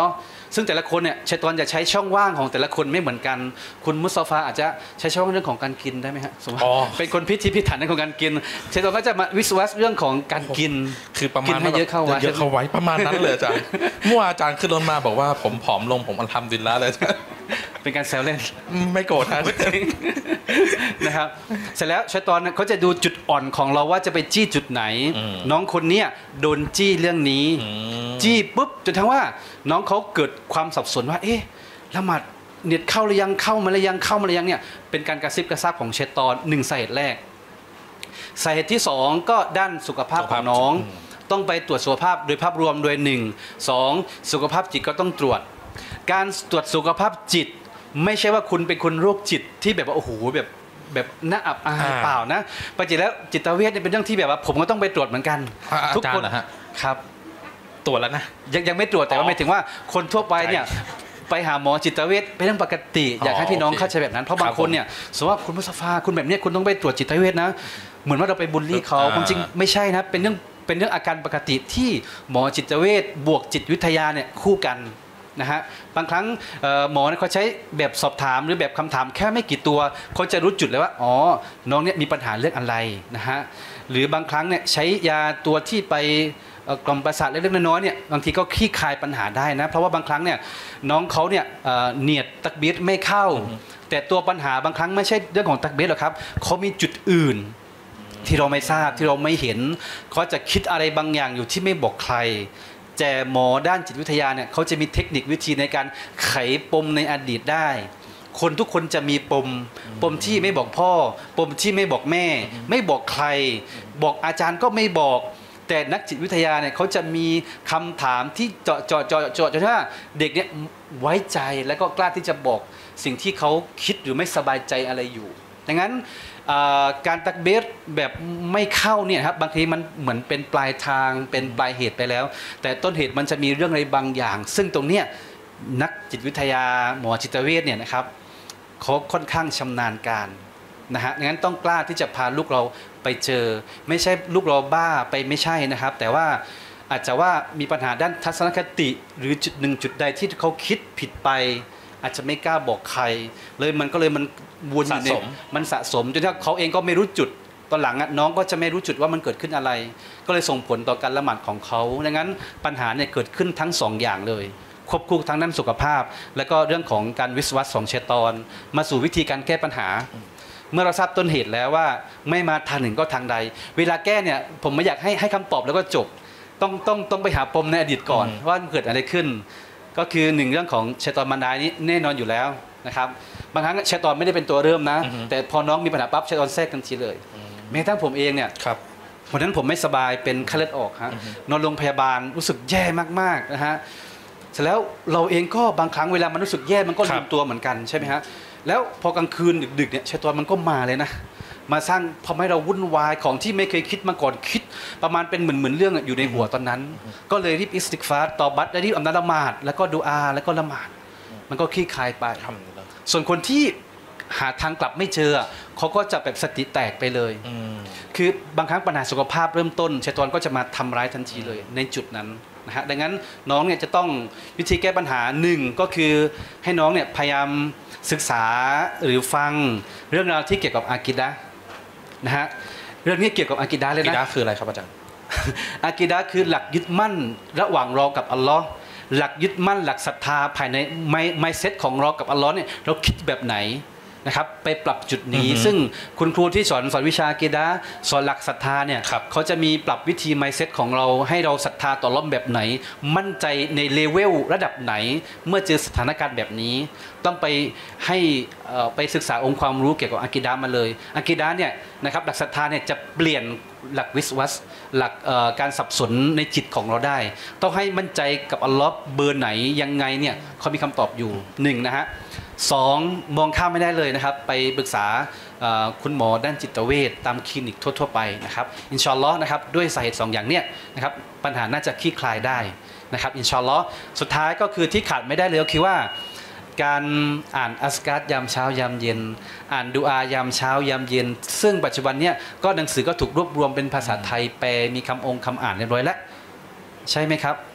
ซึ่งแต่ละคนเนี่ยชัยฏอนจะใช้ช่องว่างของแต่ละคนไม่เหมือนกันคุณมุสตาฟาอาจจะใช้ช่องว่างเรื่องของการกินได้ไหมฮะสมมติอ๋อเป็นคนพิถีพิถันในของการกินชัยฏอนก็จะมาวิสวัสเรื่องของการกินคือประกิมาณนให้เยอะเข้าไว้เยอะเข้าไว้ประมาณนั้นเลยอาจารย์ เมื่อวานอาจารย์ขึ้นรถมาบอกว่าผมผอมลงผมอัลฮัมดุลิลละห์เลยอาจารย์เป็นการแซวเล่นไม่โกรธนะนะครับเสร็จแล้วชัยฏอนเขาจะดูจุดอ่อนของเราว่าจะไปจี้จุดไหนอืมน้องคนเนี้ยโดนจี้เรื่องนี้อืมจี้ปุ๊บจนทั้งว่าน้องเขาเกิดความสับสนว่าเอ๊ะละหมาดเน็ตเข้าหรือยังเข้ามาหรือยังเข้ามาหรือยังเนี่ยเป็นการกระซิบกระซาบของชัยฏอนหนึ่งสาเหตุแรกสาเหตุที่สองก็ด้านสุขภาพของน้อง ต้องไปตรวจสุขภาพโดยภาพรวมโดยหนึ่งสองสุขภาพจิตก็ต้องตรวจ การตรวจสุขภาพจิต ไม่ใช่ว่าคุณเป็นคนโรคจิตที่แบบว่าโอ้โหแบบแบบน่าอับอายอ่าเปล่านะปกติแล้วจิตเวชเนี่ยเป็นเรื่องที่แบบว่าผมก็ต้องไปตรวจเหมือนกันอ่าทุกอาจารคย์นเหรอฮะครับตรวจแล้วนะยังยังไม่ตรวจแต่ว่าอ๋อหมายถึงว่าคนทั่วไปเนี่ยไปหาหมอจิตเวชเป็นเรื่องปกติอ๋ออยากให้พี่น้องโอเคเข้าใจแบบนั้นเพราะครับบางคนเนี่ยสมมติว่าคุณมุสตาฟาคุณแบบเนี้ยคุณต้องไปตรวจจิตเวชนะเหมือนว่าเราไปบูลลี่เขาอ่าความจริงไม่ใช่นะเป็นเรื่องเป็นเรื่องอาการปกติที่หมอจิตเวชบวกจิตวิทยาเนี่ยคู่กันนะฮะบางครั้งเอ่อหมอเนี่ยเขาใช้แบบสอบถามหรือแบบคำถามแค่ไม่กี่ตัวเขาจะรู้จุดเลยว่าอ๋อน้องเนี่ยมีปัญหาเรื่องอะไรนะฮะหรือบางครั้งเนี่ยใช้ยาตัวที่ไปเอ่อกล่อมประสาทเล็กๆน้อยๆเนี่ยบางทีก็คลี่คลายปัญหาได้นะเพราะว่าบางครั้งเนี่ยน้องเขาเนี่ยเอ่อเนียดตักบีรไม่เข้า แต่ตัวปัญหาบางครั้งไม่ใช่เรื่องของตักบีรหรอกครับเขามีจุดอื่นที่เราไม่ทราบที่เราไม่เห็นเขาจะคิดอะไรบางอย่างอยู่ที่ไม่บอกใคร แต่หมอด้านจิตวิทยาเนี่ยเขาจะมีเทคนิควิธีในการไขปมในอดีตได้ คนทุกคนจะมีปม ปมที่ไม่บอกพ่อ ปมที่ไม่บอกแม่ ไม่บอกใคร บอกอาจารย์ก็ไม่บอก แต่นักจิตวิทยาเนี่ยเขาจะมีคำถามที่เจาะเจาะเจาะเจาะจนว่าเด็กเนี่ยไว้ใจแล้วก็กล้าที่จะบอกสิ่งที่เขาคิดหรือไม่สบายใจอะไรอยู่ดังนั้นอ่าการตักเบสแบบไม่เข้าเนี่ยครับบางทีมันเหมือนเป็นปลายทางเป็นปลายเหตุไปแล้ว แต่ต้นเหตุมันจะมีเรื่องอะไรบางอย่าง ซึ่งตรงเนี้ยนักจิตวิทยาหมอจิตเวชเนี่ยนะครับเขาค่อนข้างชำนาญการนะฮะงั้นต้องกล้าที่จะพาลูกเราไปเจอ ไม่ใช่ลูกเราบ้าไปไม่ใช่นะครับ แต่ว่าอาจจะว่ามีปัญหาด้านทัศนคติหรือจุดหนึ่งจุดใดที่เขาคิดผิดไป อาจจะไม่กล้าบอกใคร เลยมันก็เลยมันวนอยู่ในสะสมมันสะสมจนถ้าเขาเองก็ไม่รู้จุดตอนหลังอะน้องก็จะไม่รู้จุดว่ามันเกิดขึ้นอะไร ก็เลยส่งผลต่อการละหมาดของเขาดังนั้นปัญหาเนี่ยเกิดขึ้นทั้งสองอย่างเลย ควบคู่ทั้งด้านสุขภาพ และก็เรื่องของการวิสวัสของชัยฏอนมาสู่วิธีการแก้ปัญหา เมื่อเราทราบต้นเหตุแล้วว่าไม่มาทางหนึ่งก็ทางใด เวลาแก้เนี่ยผมไม่อยากให้ให้คำตอบแล้วก็จบต้องต้องต้องไปหาปมในอดีตก่อนอืมว่ามันเกิดอะไรขึ้น ก็คือหนึ่งเรื่องของชัยฏอนมารดานี้แน่นอนอยู่แล้วนะครับบางครั้งชัยฏอนไม่ได้เป็นตัวเริ่มนะ แต่พอน้องมีปัญหาปั๊บชัยฏอนแทรกทันทีเลยแม้กระทั่งผมเองเนี่ยครับวันนั้นผมไม่สบายเป็นไข้เลือดออกฮะนอนโรงพยาบาลรู้สึกแย่มากๆนะฮะเสร็จแล้วเราเองก็บางครั้งเวลามันรู้สึกแย่มันก็ครัลืบมตัวเหมือนกันใช่ไหมฮะแล้วพอกลางคืนดึกๆเนี่ยชัยฏอนมันก็มาเลยนะมาสร้างทำให้เราวุ่นวายของที่ไม่เคยคิดมาก่อนคิด ประมาณเป็นเหมือนเหมือนเรื่องอยู่ในหัวตอนนั้น ก็เลยรีบอิสติกฟาร์ตอบัตและรีบอำนาจละหมาดแล้วก็ดูอาแล้วก็ละหมาดมันก็คลี่คลายไปทำเลยส่วนคนที่หาทางกลับไม่เจอเขาก็จะแบบสติแตกไปเลยอืมคือบางครั้งปัญหาสุขภาพเริ่มต้นชัยฏอนก็จะมาทำร้ายทันทีเลยในจุดนั้นนะฮะดังนั้นน้องเนี่ยจะต้องวิธีแก้ปัญหาหนึ่งก็คือให้น้องเนี่ยพยายามศึกษาหรือฟังเรื่องราวที่เกี่ยวกับอากิดะห์นะฮะเรื่องนี้เกี่ยวกับอากิดะห์เลยกีนะดาคืออะไรครับอาจารย์อากิดะห์คือหลักยึดมั่นระหว่างเรากับอัลลอฮ์หลักยึดมั่นหลักศรัทธาภายในไมไมเซ็ตของเรากับอัลลอฮ์เนี่ยเราคิดแบบไหนนะครับไปปรับจุดนี้อือฮึซึ่งคุณครูที่สอนสอนวิชาอากิดะห์สอนหลักศรัทธาเนี่ยครับเขาจะมีปรับวิธีไมเซ็ตของเราให้เราศรัทธาต่ออัลลอฮ์แบบไหน มั่นใจในเลเวลระดับไหน เมื่อเจอสถานการณ์แบบนี้ ต้องไปให้เอ่อไปศึกษาองค์ความรู้เกี่ยวกับอากิดะห์มาเลยอากิดะห์เนี่ยนะครับหลักศรัทธาเนี่ยจะเปลี่ยนหลักวิสวัสหลักเอ่อการสับสนในจิตของเราได้ ต้องให้มั่นใจกับอัลลอฮ์เบอร์ไหนยังไงเนี่ยเขามีคำตอบอยู่หนึ่งนะฮะสองมองข้ามไม่ได้เลยนะครับไปปรึกษาเอ่อคุณหมอด้านจิตเวชตามคลินิกทั่วๆไปนะครับอินชาอัลลอฮ์นะครับด้วยสาเหตุสองอย่างเนี้ยนะครับปัญหาน่าจะคลี่คลายได้นะครับอินชาอัลลอฮ์สุดท้ายก็คือที่ขาดไม่ได้เลยก็คือว่า การอ่านอัสการ์ยามเช้ายามเย็น อ่านดูอายามเช้ายามเย็น ซึ่งปัจจุบันเนี้ยก็หนังสือก็ถูกรวบรวมเป็นภาษาไทยแปลมีคำองค์คำอ่านเรียบร้อยแล้วใช่ไหมครับ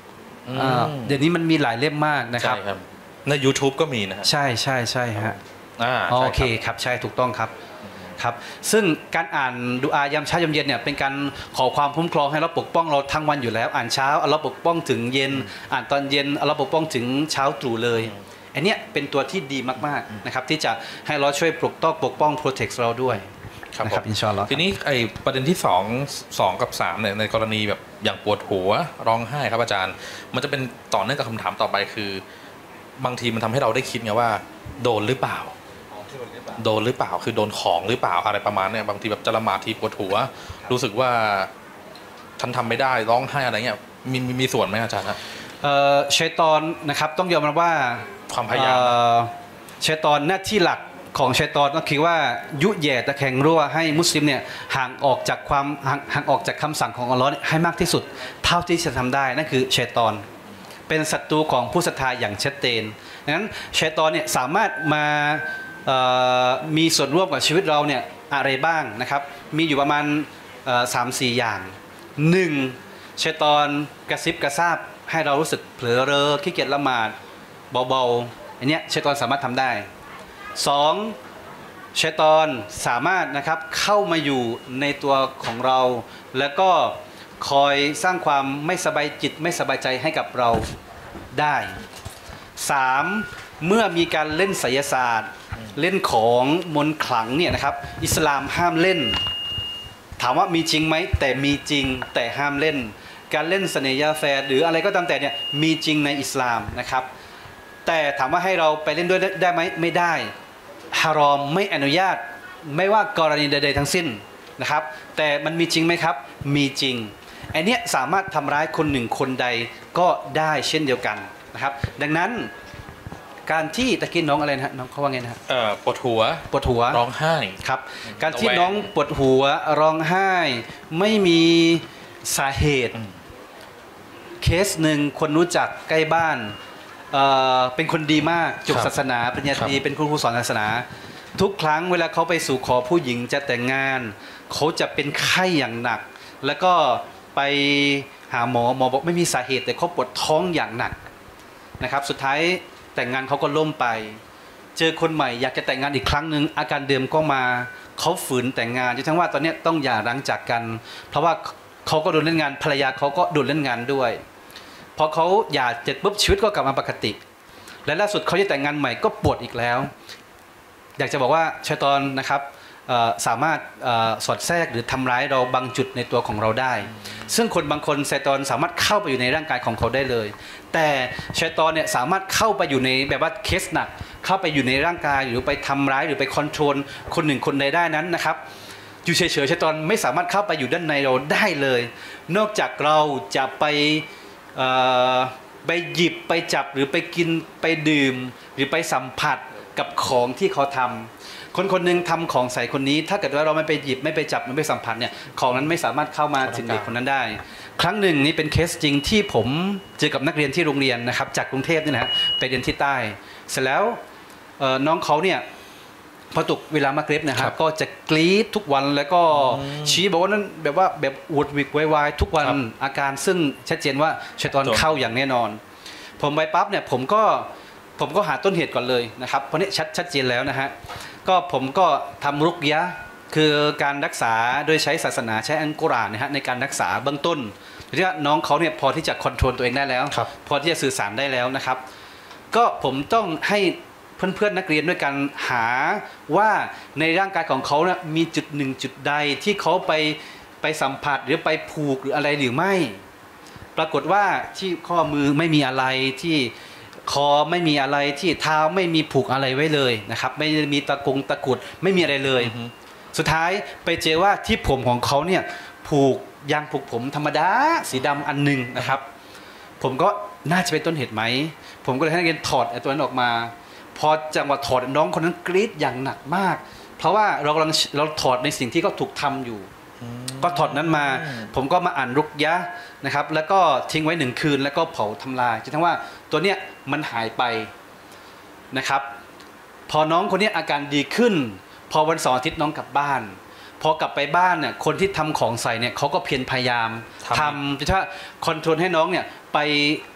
อ่าเดี๋ยวนี้มันมีหลายเล่มมากนะครับใช่ครับใน YouTube ก็มีนะฮะใช่ใช่ใช่ฮะอ่าโอใช่เคครับใช่ถูกต้องครับครับซึ่งการอ่านดุอายามเช้ายามเย็นเนี่ยเป็นการขอความคุ้มครองให้เราปกป้องเราทั้งวันอยู่แล้ว อ่านเช้าอัลเลาะห์ปกป้องถึงเย็น อ่านตอนเย็นอัลเลาะห์ปกป้องถึงเช้าตรู่เลยอันเนี้ยเป็นตัวที่ดีมากๆนะครับที่จะให้เราช่วยปกป้องปกป้อง protect เราด้วยครับนะผครับมอินชาอัลลอฮ์ทีนี้ไอ้ประเด็นที่สองสองกับสามเนี่ยในกรณีแบบอย่างปวดหัวร้องไห้ครับอาจารย์ มันจะเป็นต่อเนื่องกับคำถามต่อไปคือ บางทีมันทำให้เราได้คิดไงว่า โดนหรือเปล่า โดนหรือเปล่าคือโดนของหรือเปล่าอะไรประมาณเนี่ยบางทีแบบจะละหมาดทีปวดหัว รู้สึกว่าท่านทำไม่ได้ร้องไห้อะไรเงี้ยมีมีมีส่วนไหมอาจารย์ฮะเอ่อชัยฏอนนะครับต้องยอมรับว่าความพยายามเอ่อชัยฏอนหน้าที่หลักของชัยฏอนก็คือว่ายุแย่ตะแคงรั่วให้มุสลิมเนี่ยห่างออกจากความห่างห่างออกจากคำสั่งของอัลลอฮ์ให้มากที่สุด เท่าที่จะทำได้นั่นคือชัยฏอนเป็นศัตรูของผู้ศรัทธาอย่างชัดเจนดังนั้นชัยฏอนเนี่ยสามารถมาเอ่อมีส่วนร่วมกับชีวิตเราเนี่ยอะไรบ้างนะครับมีอยู่ประมาณสามสี่อย่างหนึ่งชัยฏอนกระซิบกระซาบให้เรารู้สึกเผลอเรอขี้เกียจละหมาดเบาๆอันเนี้ยชัยฏอนสามารถทำได้สองชัยฏอนสามารถนะครับเข้ามาอยู่ในตัวของเรา แล้วก็คอยสร้างความไม่สบายจิตไม่สบายใจให้กับเราได้สามเมื่อมีการเล่นไสยศาสตร์เล่นของมนต์ขลังเนี่ยนะครับอิสลามห้ามเล่นถามว่ามีจริงไหมแต่มีจริงแต่ห้ามเล่นการเล่นเสน่ห์ยาแฟหรืออะไรก็ตามแต่เนี่ยมีจริงในอิสลามนะครับแต่ถามว่าให้เราไปเล่นด้วยได้ไหมไม่ได้ฮารอมไม่อนุญาตไม่ว่ากรณีใดๆทั้งสิ้นนะครับแต่มันมีจริงไหมครับมีจริงอันเนี้ยสามารถทำร้ายคนหนึ่งคนใดก็ได้เช่นเดียวกันนะครับดังนั้นการที่ตะกี้น้องอะไรนะฮะน้องเขาว่าไงนะฮะเอ่อปวดหัวปวดหัวร้องไห้ครับการที่ระแวงน้องปวดหัวร้องไห้ไม่มีสาเหตุ เคสหนึ่งคนรู้จักใกล้บ้านเอ่อเป็นคนดีมากจบครับศาสนาปริญญาตรีครับเป็นคุณครูสอนศาสนา ทุกครั้งเวลาเขาไปสู่ขอผู้หญิงจะแต่งงาน เขาจะเป็นไข้อย่างหนัก แล้วก็ไปหาหมอหมอบอกไม่มีสาเหตุแต่เขาปวดท้องอย่างหนักนะครับสุดท้ายแต่งงานเขาก็ล่มไป เจอคนใหม่อยากจะแต่งงานอีกครั้งหนึ่งอาการเดิมก็มาเขาฝืนแต่งงานจนทั้งว่าตอนนี้ต้องหย่าร้างจากกัน เพราะว่าเขาก็โดนเล่นงานภรรยาเขาก็โดนเล่นงานด้วยพอเขาหย่าเสร็จปุ๊บชีวิตก็กลับมาปกติ และล่าสุดเขาจะแต่งงานใหม่ก็ปวดอีกแล้ว อยากจะบอกว่าชัยฏอนนะครับเอ่อสามารถเอ่อสอดแทรกหรือทำร้ายเราบางจุดในตัวของเราได้ ซึ่งคนบางคนชัยฏอนสามารถเข้าไปอยู่ในร่างกายของเขาได้เลย แต่ชัยฏอนเนี่ยสามารถเข้าไปอยู่ในแบบว่าเคสหนักเข้าไปอยู่ในร่างกายหรือไปทำร้ายหรือไปคอนโทรลคนหนึ่งคนใดได้นั้นนะครับอยู่เฉยๆชัยฏอนไม่สามารถเข้าไปอยู่ด้านในเราได้เลย นอกจากเราจะไปเอ่อไปหยิบไปจับหรือไปกินไปดื่ม หรือไปสัมผัสกับของที่เขาทำคนคนหนึ่งทำของใส่คนนี้ ถ้าเกิดว่าเราไม่ไปหยิบไม่ไปจับไม่ไปสัมผัสเนี่ยของนั้นไม่สามารถเข้ามาถึงเด็กคนนั้นได้ ครั้งหนึ่งนี่เป็นเคสจริงที่ผมเจอกับนักเรียนที่โรงเรียนนะครับจากกรุงเทพนี่นะฮะไปเรียนที่ใต้ เสร็จแล้วเอ่อน้องเขาเนี่ยพอตกเวลามาเกรฟนะคครัรับบ ก็จะกรี๊ดทุกวันแล้วก็ชี้บอกว่านั้นแบบว่าแบบอวดวิกวายทุกวันครับอาการซึ่งชัดเจนว่าชัยฏอนเข้าอย่างแน่นอน ผมไปปั๊บเนี่ยผมก็ผมก็หาต้นเหตุก่อนเลยนะครับเพราะนี่ชัดชัดเจนแล้วนะฮะก็ผมก็ทำรุกยะห์คือการรักษาโดยใช้ศาสนาใช้อัลกุรอานนะฮะในการรักษาเบื้องต้นที่ว่าน้องเขาเนี่ยพอที่จะควบคุมตัวเองได้แล้วครับพอที่จะสื่อสารได้แล้วนะครับ ก็ผมต้องให้เพื่อนๆนักเรียนด้วยกันหาว่าในร่างกายของเขาเนี่ยมีจุดหนึ่งจุดใดที่เขาไปไปสัมผัสหรือไปผูกหรืออะไรหรือไม่ ปรากฏว่าที่ข้อมือไม่มีอะไรที่คอไม่มีอะไรที่เท้าไม่มีผูกอะไรไว้เลยนะครับไม่ได้มีตะกงตะกรุดไม่มีอะไรเลย สุดท้ายไปเจอว่าที่ผมของเขาเนี่ยผูกยางผูกผมธรรมดาสีดำอันหนึงนะครับ ผมก็น่าจะเป็นต้นเหตุไหม ผมก็เลยให้นักเรียนถอดไอ้ตัวนั้นออกมา พอจังหวะถอดน้องคนนั้นกรี๊ดอย่างหนักมาก เพราะว่าเรากำลังเราถอดในสิ่งที่เขาถูกทำอยู่ ก็ถอดนั้นมา ผมก็มาอ่านรุกยะห์นะครับ แล้วก็ทิ้งไว้หนึ่งคืนแล้วก็เผาทำลายจนทั้งว่าตัวเนี้ยมันหายไปนะครับ พอน้องคนนี้อาการดีขึ้น พอวันเสาร์อาทิตย์น้องกลับบ้าน พอกลับไปบ้านเนี่ยคนที่ทำของใส่เนี่ยเขาก็เพียรพยายามทำทำจะว่าคอนโทรลให้น้องเนี่ยไป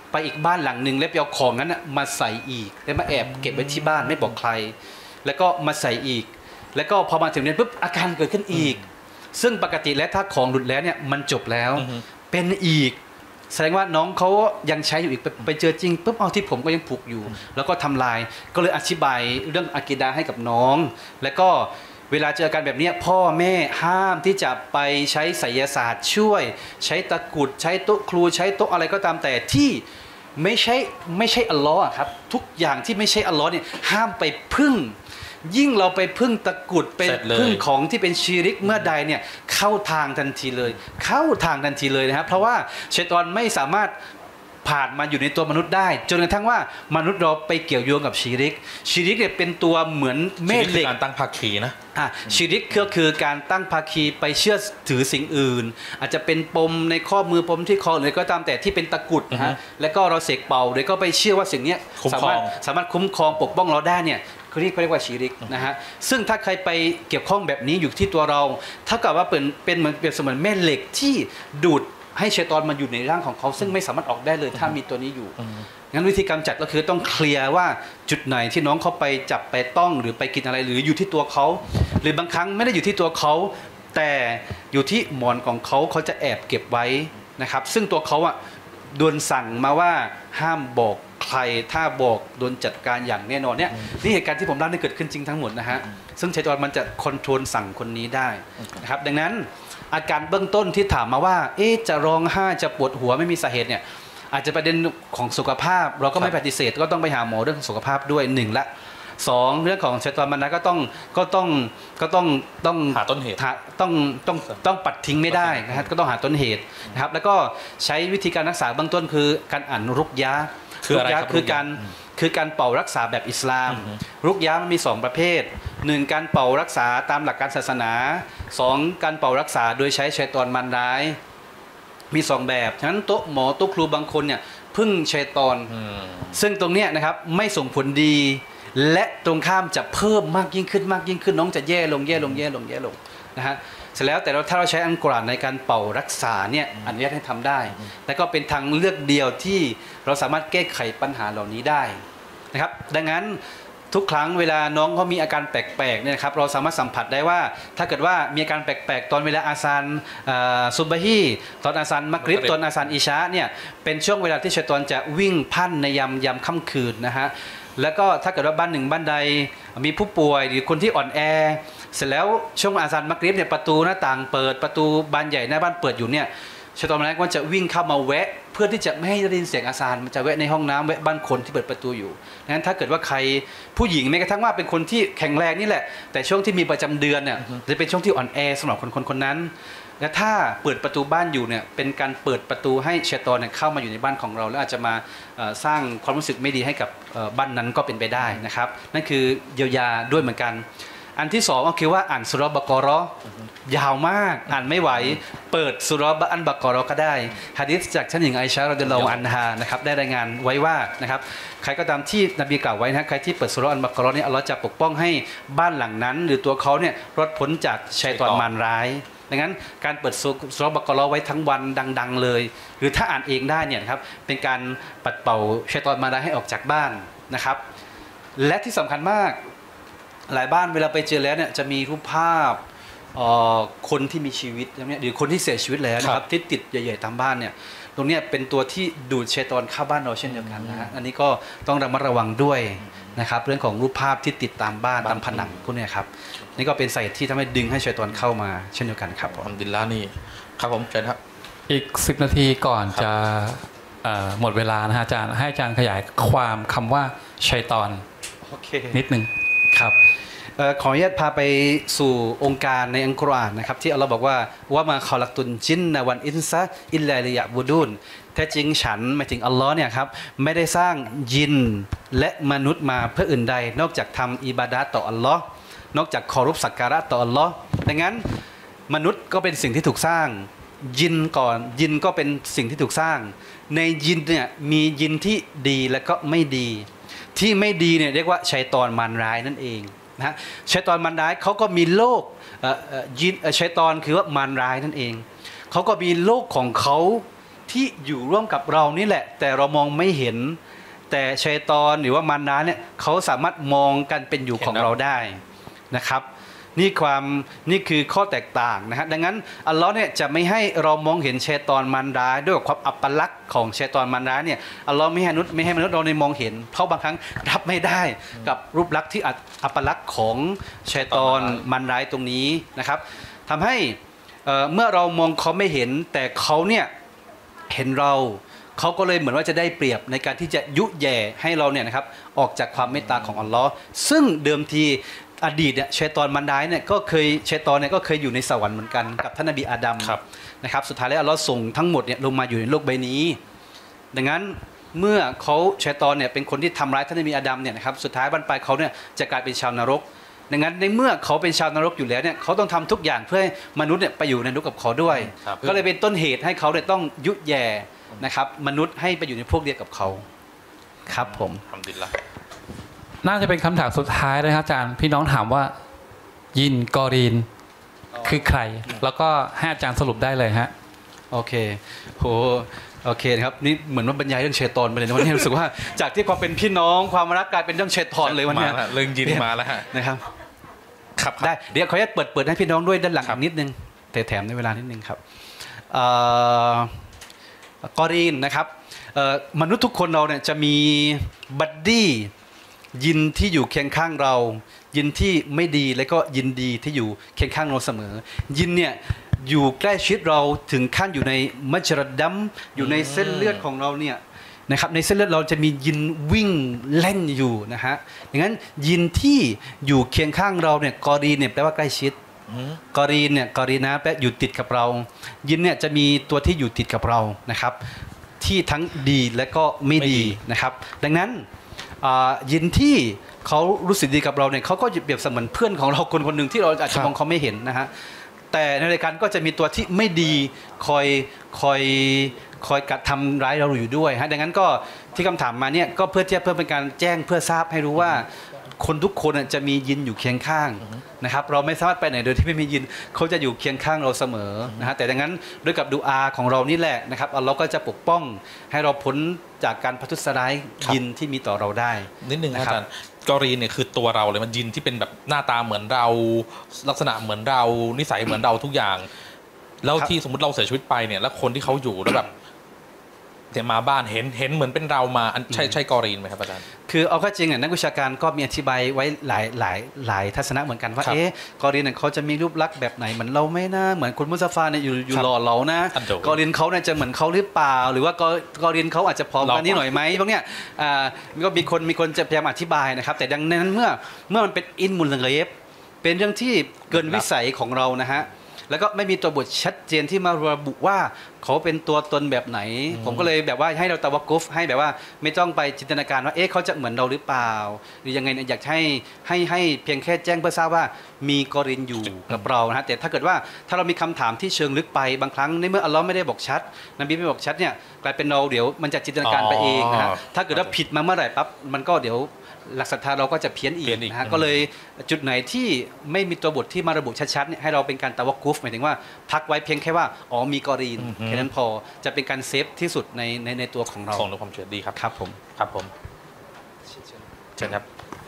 ไปอีกบ้านหลังหนึ่งแล้วไปเอาของนั้นนะมาใส่อีกแล้วมาแอบเก็บไว้ที่บ้านไม่บอกใครแล้วก็มาใส่อีกแล้วก็พอมาถึงเนี่ยปุ๊บอาการเกิดขึ้นอีกซึ่งปกติแล้วถ้าของหลุดแล้วเนี่ยมันจบแล้วเป็นอีกแสดงว่าน้องเขายังใช้อยู่อีกไปไปเจอจริงปุ๊บเอาที่ผมก็ยังผูกอยู่แล้วก็ทำลายก็เลยอธิบายเรื่องอากีดาให้กับน้องแล้วก็เวลาเจอกันแบบนี้พ่อแม่ห้ามที่จะไปใช้ไสยศาสตร์ช่วยใช้ตะกรุดใช้โต๊ะครูใช้โต๊ะอะไรก็ตามแต่ที่ไม่ใช่ไม่ใช่อัลลอฮ์ครับทุกอย่างที่ไม่ใช่อัลลอฮ์เนี่ยห้ามไปพึ่งยิ่งเราไปพึ่งตะกรุดไปพึ่งของที่เป็นชีริกเมื่อใดเนี่ยเข้าทางทันทีเลยเข้าทางทันทีเลยนะครับเพราะว่าชัยฏอนไม่สามารถผ่านมาอยู่ในตัวมนุษย์ได้จนกระทั่งว่ามนุษย์เราไปเกี่ยวโยงกับชีริกชีริกเนี่ยเป็นตัวเหมือนเมฆเหล็กการตั้งภาคีนะอ่ะชีริกก็คือการตั้งภาคีไปเชื่อถือสิ่งอื่นอาจจะเป็นปมในข้อมือปมที่คอหรือก็ตามแต่ที่เป็นตะกรุดนะฮะแล้วก็เราเสกเป่าเลยก็ไปเชื่อว่าสิ่งนี้สามารถสามารถคุ้มครองปกป้องเราได้เนี่ยเขาเรียกเรียกว่าชีริกนะฮะซึ่งถ้าใครไปเกี่ยวข้องแบบนี้อยู่ที่ตัวเราเท่ากับว่าเป็นเป็นเหมือนเปรียบเสมือนแม่เหล็กที่ดูดให้ชัยฏอนมันอยู่ในร่างของเขาซึ่งไม่สามารถออกได้เลยถ้ามีตัวนี้อยู่งั้นวิธีกำจัดก็คือต้องเคลียร์ว่าจุดไหนที่น้องเขาไปจับไปต้องหรือไปกินอะไรหรืออยู่ที่ตัวเขาหรือบางครั้งไม่ได้อยู่ที่ตัวเขาแต่อยู่ที่หมอนของเขาเขาจะแอบเก็บไว้นะครับซึ่งตัวเขาอ่ะโดนสั่งมาว่าห้ามบอกใครถ้าบอกโดนจัดการอย่างแน่นอนเนี่ยนี่เหตุการณ์ที่ผมเล่าได้เกิดขึ้นจริงทั้งหมดนะฮะซึ่งชัยฏอนมันจะคอนโทรลสั่งคนนี้ได้นะครับดังนั้นอาการเบื้องต้นที่ถามมาว่าเอ๊ะจะร้องไห้จะปวดหัวไม่มีสาเหตุเนี่ยอาจจะประเด็นของสุขภาพเราก็ไม่ปฏิเสธก็ต้องไปหาหมอเรื่องสุขภาพด้วยหนึ่งละสองเรื่องของชัยฏอนมันนะก็ต้องก็ต้องก็ต้องต้องหาต้นเหตุต้องต้องต้องปัดทิ้งไม่ได้นะครับก็ต้องหาต้นเหตุนะครับแล้วก็ใช้วิธีการรักษาเบื้องต้นคือการอ่านรุกยะรุกยะคือการคือการเป่ารักษาแบบอิสลามรุกยะมันมีสองประเภทหนึ่งการเป่ารักษาตามหลักการศาสนาสองการเป่ารักษาโดยใช้ชัยฏอนมารร้ายมีสองแบบฉะนั้นโต๊ะหมอโต๊ะครูบางคนเนี่ยพึ่งชัยฏอนซึ่งตรงเนี้ยนะครับไม่ส่งผลดีและตรงข้ามจะเพิ่มมากยิ่งขึ้นมากยิ่งขึ้นน้องจะแย่ลงแย่ลงแย่ลงแย่ลงนะฮะเสร็จแล้วแต่เราถ้าเราใช้อัลกุรอานในการเป่ารักษาเนี่ยอนุญาตให้ทำได้และก็เป็นทางเลือกเดียวที่เราสามารถแก้ไขปัญหาเหล่านี้ได้นะครับดังนั้นทุกครั้งเวลาน้องเขามีอาการแปลกๆเนี่ยนะครับเราสามารถสัมผัสได้ว่าถ้าเกิดว่ามีอาการแปลกๆตอนเวลาอาซานซุบฮีตอนอาซานมักริบตอนอาซานอิชาเนี่ยเป็นช่วงเวลาที่ชัยฏอนจะวิ่งพั่นในยามยามค่ำคืนนะฮะแล้วก็ถ้าเกิดว่าบ้านหนึ่งบ้านใดมีผู้ป่วยหรือคนที่อ่อนแอเสร็จแล้วช่วงอาซานมักริบเนี่ยประตูหน้าต่างเปิดประตูบานใหญ่หน้าบ้านเปิดอยู่เนี่ยชัยฏอนมันก็จะวิ่งเข้ามาแวะเพื่อที่จะไม่ให้ได้ยินเสียงอาซานมันจะแวะในห้องน้ำแวะบ้านคนที่เปิดประตูอยู่งั้นถ้าเกิดว่าใครผู้หญิงแม้กระทั่งว่าเป็นคนที่แข็งแรงนี่แหละแต่ช่วงที่มีประจำเดือนเนี่ยจะเป็นช่วงที่อ่อนแอสำหรับคนคนคนนั้นและถ้าเปิดประตูบ้านอยู่เนี่ยเป็นการเปิดประตูให้ชัยฏอนเนี่ยเข้ามาอยู่ในบ้านของเราแล้วอาจจะมาสร้างความรู้สึกไม่ดีให้กับบ้านนั้นก็เป็นไปได้นะครับนั่นคือเยียวยาด้วยเหมือนกันอันที่สองก็คือว่าอ่านสุเราะห์บะเกาะเราะห์ยาวมากอ่านไม่ไหวเปิดสุเราะห์อันบะเกาะเราะห์ก็ได้หะดีษจากท่านหญิงไอชะห์รอฎิยัลลอฮุอันฮานะครับได้รายงานไว้ว่านะครับใครก็ตามที่นบีกล่าวไว้นะใครที่เปิดสุเราะห์อันบะเกาะเราะห์เนี่ยอัลเลาะห์จะปกป้องให้บ้านหลังนั้นหรือตัวเขาเนี่ยรอดพ้นจากชัยฏอนมารร้ายดังนั้นการเปิดสุเราะห์บะเกาะเราะห์ไว้ทั้งวันดังๆเลยหรือถ้าอ่านเองได้เนี่ยครับเป็นการปัดเป่าชัยฏอนมารร้ายให้ออกจากบ้านนะครับและที่สำคัญมากหลายบ้านเวลาไปเจอแล้วเนี่ยจะมีรูปภาพคนที่มีชีวิตหรือคนที่เสียชีวิตแล้วนะครับที่ติดใหญ่ๆตามบ้านเนี่ยตรงนี้เป็นตัวที่ดูดชัยฏอนเข้าบ้านเราเช่นเดียวกันนะฮะอันนี้ก็ต้องระมัดระวังด้วยนะครับเรื่องของรูปภาพที่ติดตามบ้านตามผนังพวกนี้ครับนี่ก็เป็นสาเหตุที่ทำให้ดึงให้ชัยฏอนเข้ามาเช่นเดียวกันครับอัลฮัมดุลิลละห์นี่ครับผมเชิญครับอีกสิบนาทีก่อนจะหมดเวลานะฮะอาจารย์ให้อาจารย์ขยายความคำว่าชัยฏอนนิดนึงครับขออนุญาตพาไปสู่องค์การในอัลกุรอานนะครับที่อัลลอฮ์บอกว่าว่ามาคอลักตุนจินนะวันอินซะอิลลาลิยะบูดุนแท้จริงฉันหมายถึงอัลลอฮ์เนี่ยครับไม่ได้สร้างยินและมนุษย์มาเพื่ออื่นใดนอกจากทำอิบาดะห์ต่ออัลลอฮ์นอกจากเคารพสักการะต่ออัลลอฮ์ดังนั้นมนุษย์ก็เป็นสิ่งที่ถูกสร้างยินก่อนยินก็เป็นสิ่งที่ถูกสร้างในยินเนี่ยมียินที่ดีและก็ไม่ดีที่ไม่ดีเนี่ยเรียกว่าชัยฏอนมารร้ายนั่นเองนะชัยฏอนมารร้ายเขาก็มีโลกยินชัยฏอนคือว่ามารร้ายนั่นเองเขาก็มีโลกของเขาที่อยู่ร่วมกับเรานี่แหละแต่เรามองไม่เห็นแต่ชัยฏอนหรือว่ามารดาเนี่ยเขาสามารถมองกันเป็นอยู่ของเราได้นะครับนี่ความนี่คือข้อแตกต่างนะฮะดังนั้นอัลลอฮ์เนี่ยจะไม่ให้เรามองเห็นชัยฏอนมารดาด้วยความอัปลักษณ์ของชัยฏอนมารดาเนี่ยอัลลอฮ์ไม่ให้มนุษย์ไม่ให้มนุษย์เราในมองเห็นเพราะบางครั้งรับไม่ได้กับรูปลักษณ์ที่อัปลักษณ์ของชัยฏอนมารดาตรงนี้นะครับทำให้เ, เมื่อเรามองเขาไม่เห็นแต่เขาเนี่ยเห็นเราเขาก็เลยเหมือนว่าจะได้เปรียบในการที่จะยุแย่ให้เราเนี่ยนะครับออกจากความเมตตาของอัลลอฮ์ซึ่งเดิมทีอดีตเนี่ยชัยฏอนมารดาเนี่ยก็เคยชัยฏอนเนี่ยก็เคยอยู่ในสวรรค์เหมือนกันกับท่านนบีอาดัมนะครับสุดท้ายแล้วอัลลอฮ์ส่งทั้งหมดเนี่ยลงมาอยู่ในโลกใบนี้ดังนั้นเมื่อเขาชัยฏอนเนี่ยเป็นคนที่ทำร้ายท่านนบีอาดัมเนี่ยนะครับสุดท้ายบรรปลายเขาเนี่ยจะกลายเป็นชาวนรกดังนั้นในเมื่อเขาเป็นชาวนรกอยู่แล้วเนี่ยเขาต้องทำทุกอย่างเพื่อให้มนุษย์เนี่ยไปอยู่ในนรกกับเขาด้วยก็เลยเป็นต้นเหตุให้เขาเนี่ยต้องยุแย่นะครับมนุษย์ให้ไปอยู่ในพวกเดียวกับเขาครับผมทำดีละน่าจะเป็นคำถามสุดท้ายนะครับอาจารย์พี่น้องถามว่ายินกอรีนคือใครแล้วก็ให้อาจารย์สรุปได้เลยฮะโอเคโหโอเคครับนี่เหมือนว่าบรรยายเรื่องชัยฏอนไปเลยนะวันนี้รู้สึกว่าจากที่ความเป็นพี่น้องความรักกลายเป็นเรื่องชัยฏอนเลยวันนี้เรื่องยินมาแล้วฮะนะครับครับได้เดี๋ยวขออนุญาตเปิดเปิดให้พี่น้องด้วยด้านหลังนิดนึงแต่แถมในเวลานิดนึงครับกอรีนนะครับมนุษย์ทุกคนเราเนี่ยจะมีบัดดี้ยินที่อยู่เคียงข้างเรายินที่ไม่ดีและก็ยินดีที่อยู่เคียงข้างเราเสมอยินเนี่ยอยู่ใกล้ชิดเราถึงขั้นอยู่ในมัจรดัมอยู่ในเส้นเลือดของเราเนี่ยนะครับในเส้นเลือดเราจะมียินวิ่งเล่นอยู่นะฮะอย่างนั้นยินที่อยู่เคียงข้างเราเนี่ยกอรีนเนี่ยแปลว่าใกล้ชิดกอรีนเนี่ยกอรีนะแปลอยู่ติดกับเรายินเนี่ยจะมีตัวที่อยู่ติดกับเรานะครับที่ทั้งดีและก็ไม่ดีนะครับดังนั้นยินที่เขารู้สึกดีกับเราเนี่ยเขาก็เปรียบเสมือนเพื่อนของเราคนคนหนึ่งที่เราอาจจะมองเขาไม่เห็นนะฮะแต่ในรายการก็จะมีตัวที่ไม่ดีคอยคอยคอยกระทำร้ายเราอยู่ด้วยฮะดังนั้นก็ที่คำถามมาเนี่ยก็เพื่อที่เพื่อเป็นการแจ้งเพื่อทราบให้รู้ว่าคนทุกคนจะมียินอยู่เคียงข้างนะครับเราไม่สามารถไปไหนโดยที่ไม่มียินเขาจะอยู่เคียงข้างเราเสมอนะฮะแต่ดังนั้นด้วยกับดุอาของเรานี่แหละนะครับอัลเลาะห์ก็จะปกป้องให้เราพ้นจากการพัทุษร้ายยินที่มีต่อเราได้นิดนึงอาจารย์กอรีนเนี่ยคือตัวเราเลยมันยินที่เป็นแบบหน้าตาเหมือนเราลักษณะเหมือนเรานิสัยเหมือนเราทุกอย่างแล้วที่สมมติเราเสียชีวิตไปเนี่ยแล้วคนที่เขาอยู่แล้วแบบเดี๋ยวมาบ้านเห็นเห็นเหมือนเป็นเรามาอันใช่ใช่กอรีนไหมครับอาจารย์คือเอาเข้าจริงอ่ะนักวิชาการก็มีอธิบายไว้หลายหลายหลายทัศนะเหมือนกันว่าเอ๊ะกอรีนเนี่ยเขาจะมีรูปลักษณ์แบบไหนเหมือนเราไหมนะเหมือนคุณมุสตาฟาเนี่ยอยู่อยู่หล่อเหลานะกอรีนเขาเนี่ยจะเหมือนเขาหรือเปล่าหรือว่ากอกอรีนเขาอาจจะผอมกันนิดหน่อยไหมพวกเนี้ยอ่าก็มีคนมีคนจะพยายามอธิบายนะครับแต่ดังนั้นเมื่อเมื่อมันเป็นอินมุลเกฟเป็นเรื่องที่เกินวิสัยของเรานะฮะแล้วก็ไม่มีตัวบทชัดเจนที่มาระบุว่าเขาเป็นตัวตนแบบไหนผมก็เลยแบบว่าให้เราตะวักกุฟให้แบบว่าไม่ต้องไปจินตนาการว่าเอ๊ะเขาจะเหมือนเราหรือเปล่าหรือยังไงอยากให้ให้ให้เพียงแค่แจ้งเพื่อทราบว่ามีกอรินอยู่กับเรานะแต่ถ้าเกิดว่าถ้าเรามีคำถามที่เชิงลึกไปบางครั้งในเมื่ออัลเลาะห์ไม่ได้บอกชัดนบีไม่บอกชัดเนี่ยกลายเป็นเราเดี๋ยวมันจะจินตนาการไปเองนะฮะถ้าเกิดว่าผิดมาเมื่อไหร่ปั๊บมันก็เดี๋ยวหลักศรัทธาเราก็จะเพี้ยนอีกนะฮะก็เลยจุดไหนที่ไม่มีตัวบทที่มาระบุชัดๆเนี่ยให้เราเป็นการตะวักกุฟหมายถึงว่าพักไว้เพียงแค่ว่าอ๋อมีกอรีนแค่นั้นพอจะเป็นการเซฟที่สุดในในในตัวของเราส่งด้วยความเชื่อดีครับครับผมครับผมเชิญครับ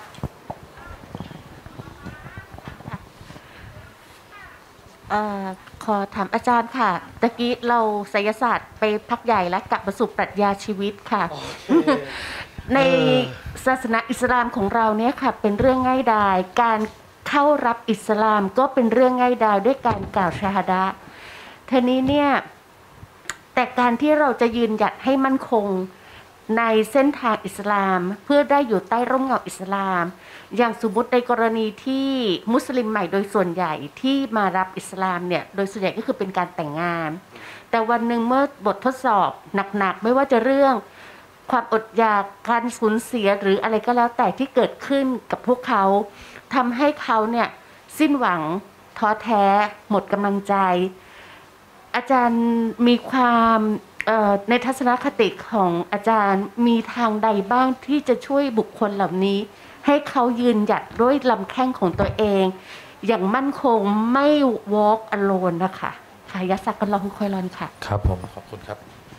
ขอถามอาจารย์ค่ะตะกี้เราไสยศาสตร์ไปพักใหญ่แล้วกลับมาสู่ปรัชญาชีวิตค่ะ ในศาสนาอิสลามของเราเนี่ยค่ะเป็นเรื่องง่ายดายการเข้ารับอิสลามก็เป็นเรื่องง่ายดายด้วยการกล่าวชาฮาดะห์ทีนี้เนี่ยแต่การที่เราจะยืนหยัดให้มั่นคงในเส้นทางอิสลามเพื่อได้อยู่ใต้ร่มเงาอิสลามอย่างสมมติในกรณีที่มุสลิมใหม่โดยส่วนใหญ่ที่มารับอิสลามเนี่ยโดยส่วนใหญ่ก็คือเป็นการแต่งงานแต่วันหนึ่งเมื่อบททดสอบหนักๆไม่ว่าจะเรื่องความอดอยากการสูญเสียหรืออะไรก็แล้วแต่ที่เกิดขึ้นกับพวกเขาทำให้เขาเนี่ยสิ้นหวังท้อแท้หมดกำลังใจอาจารย์มีความในทัศนคติของอาจารย์มีทางใดบ้างที่จะช่วยบุคคลเหล่านี้ให้เขายืนหยัดด้วยลำแข้งของตัวเองอย่างมั่นคงไม่ walk alone นะคะค่ะยัสซักกันลอฮุคอยรอนค่ะครับผมขอบคุณครับ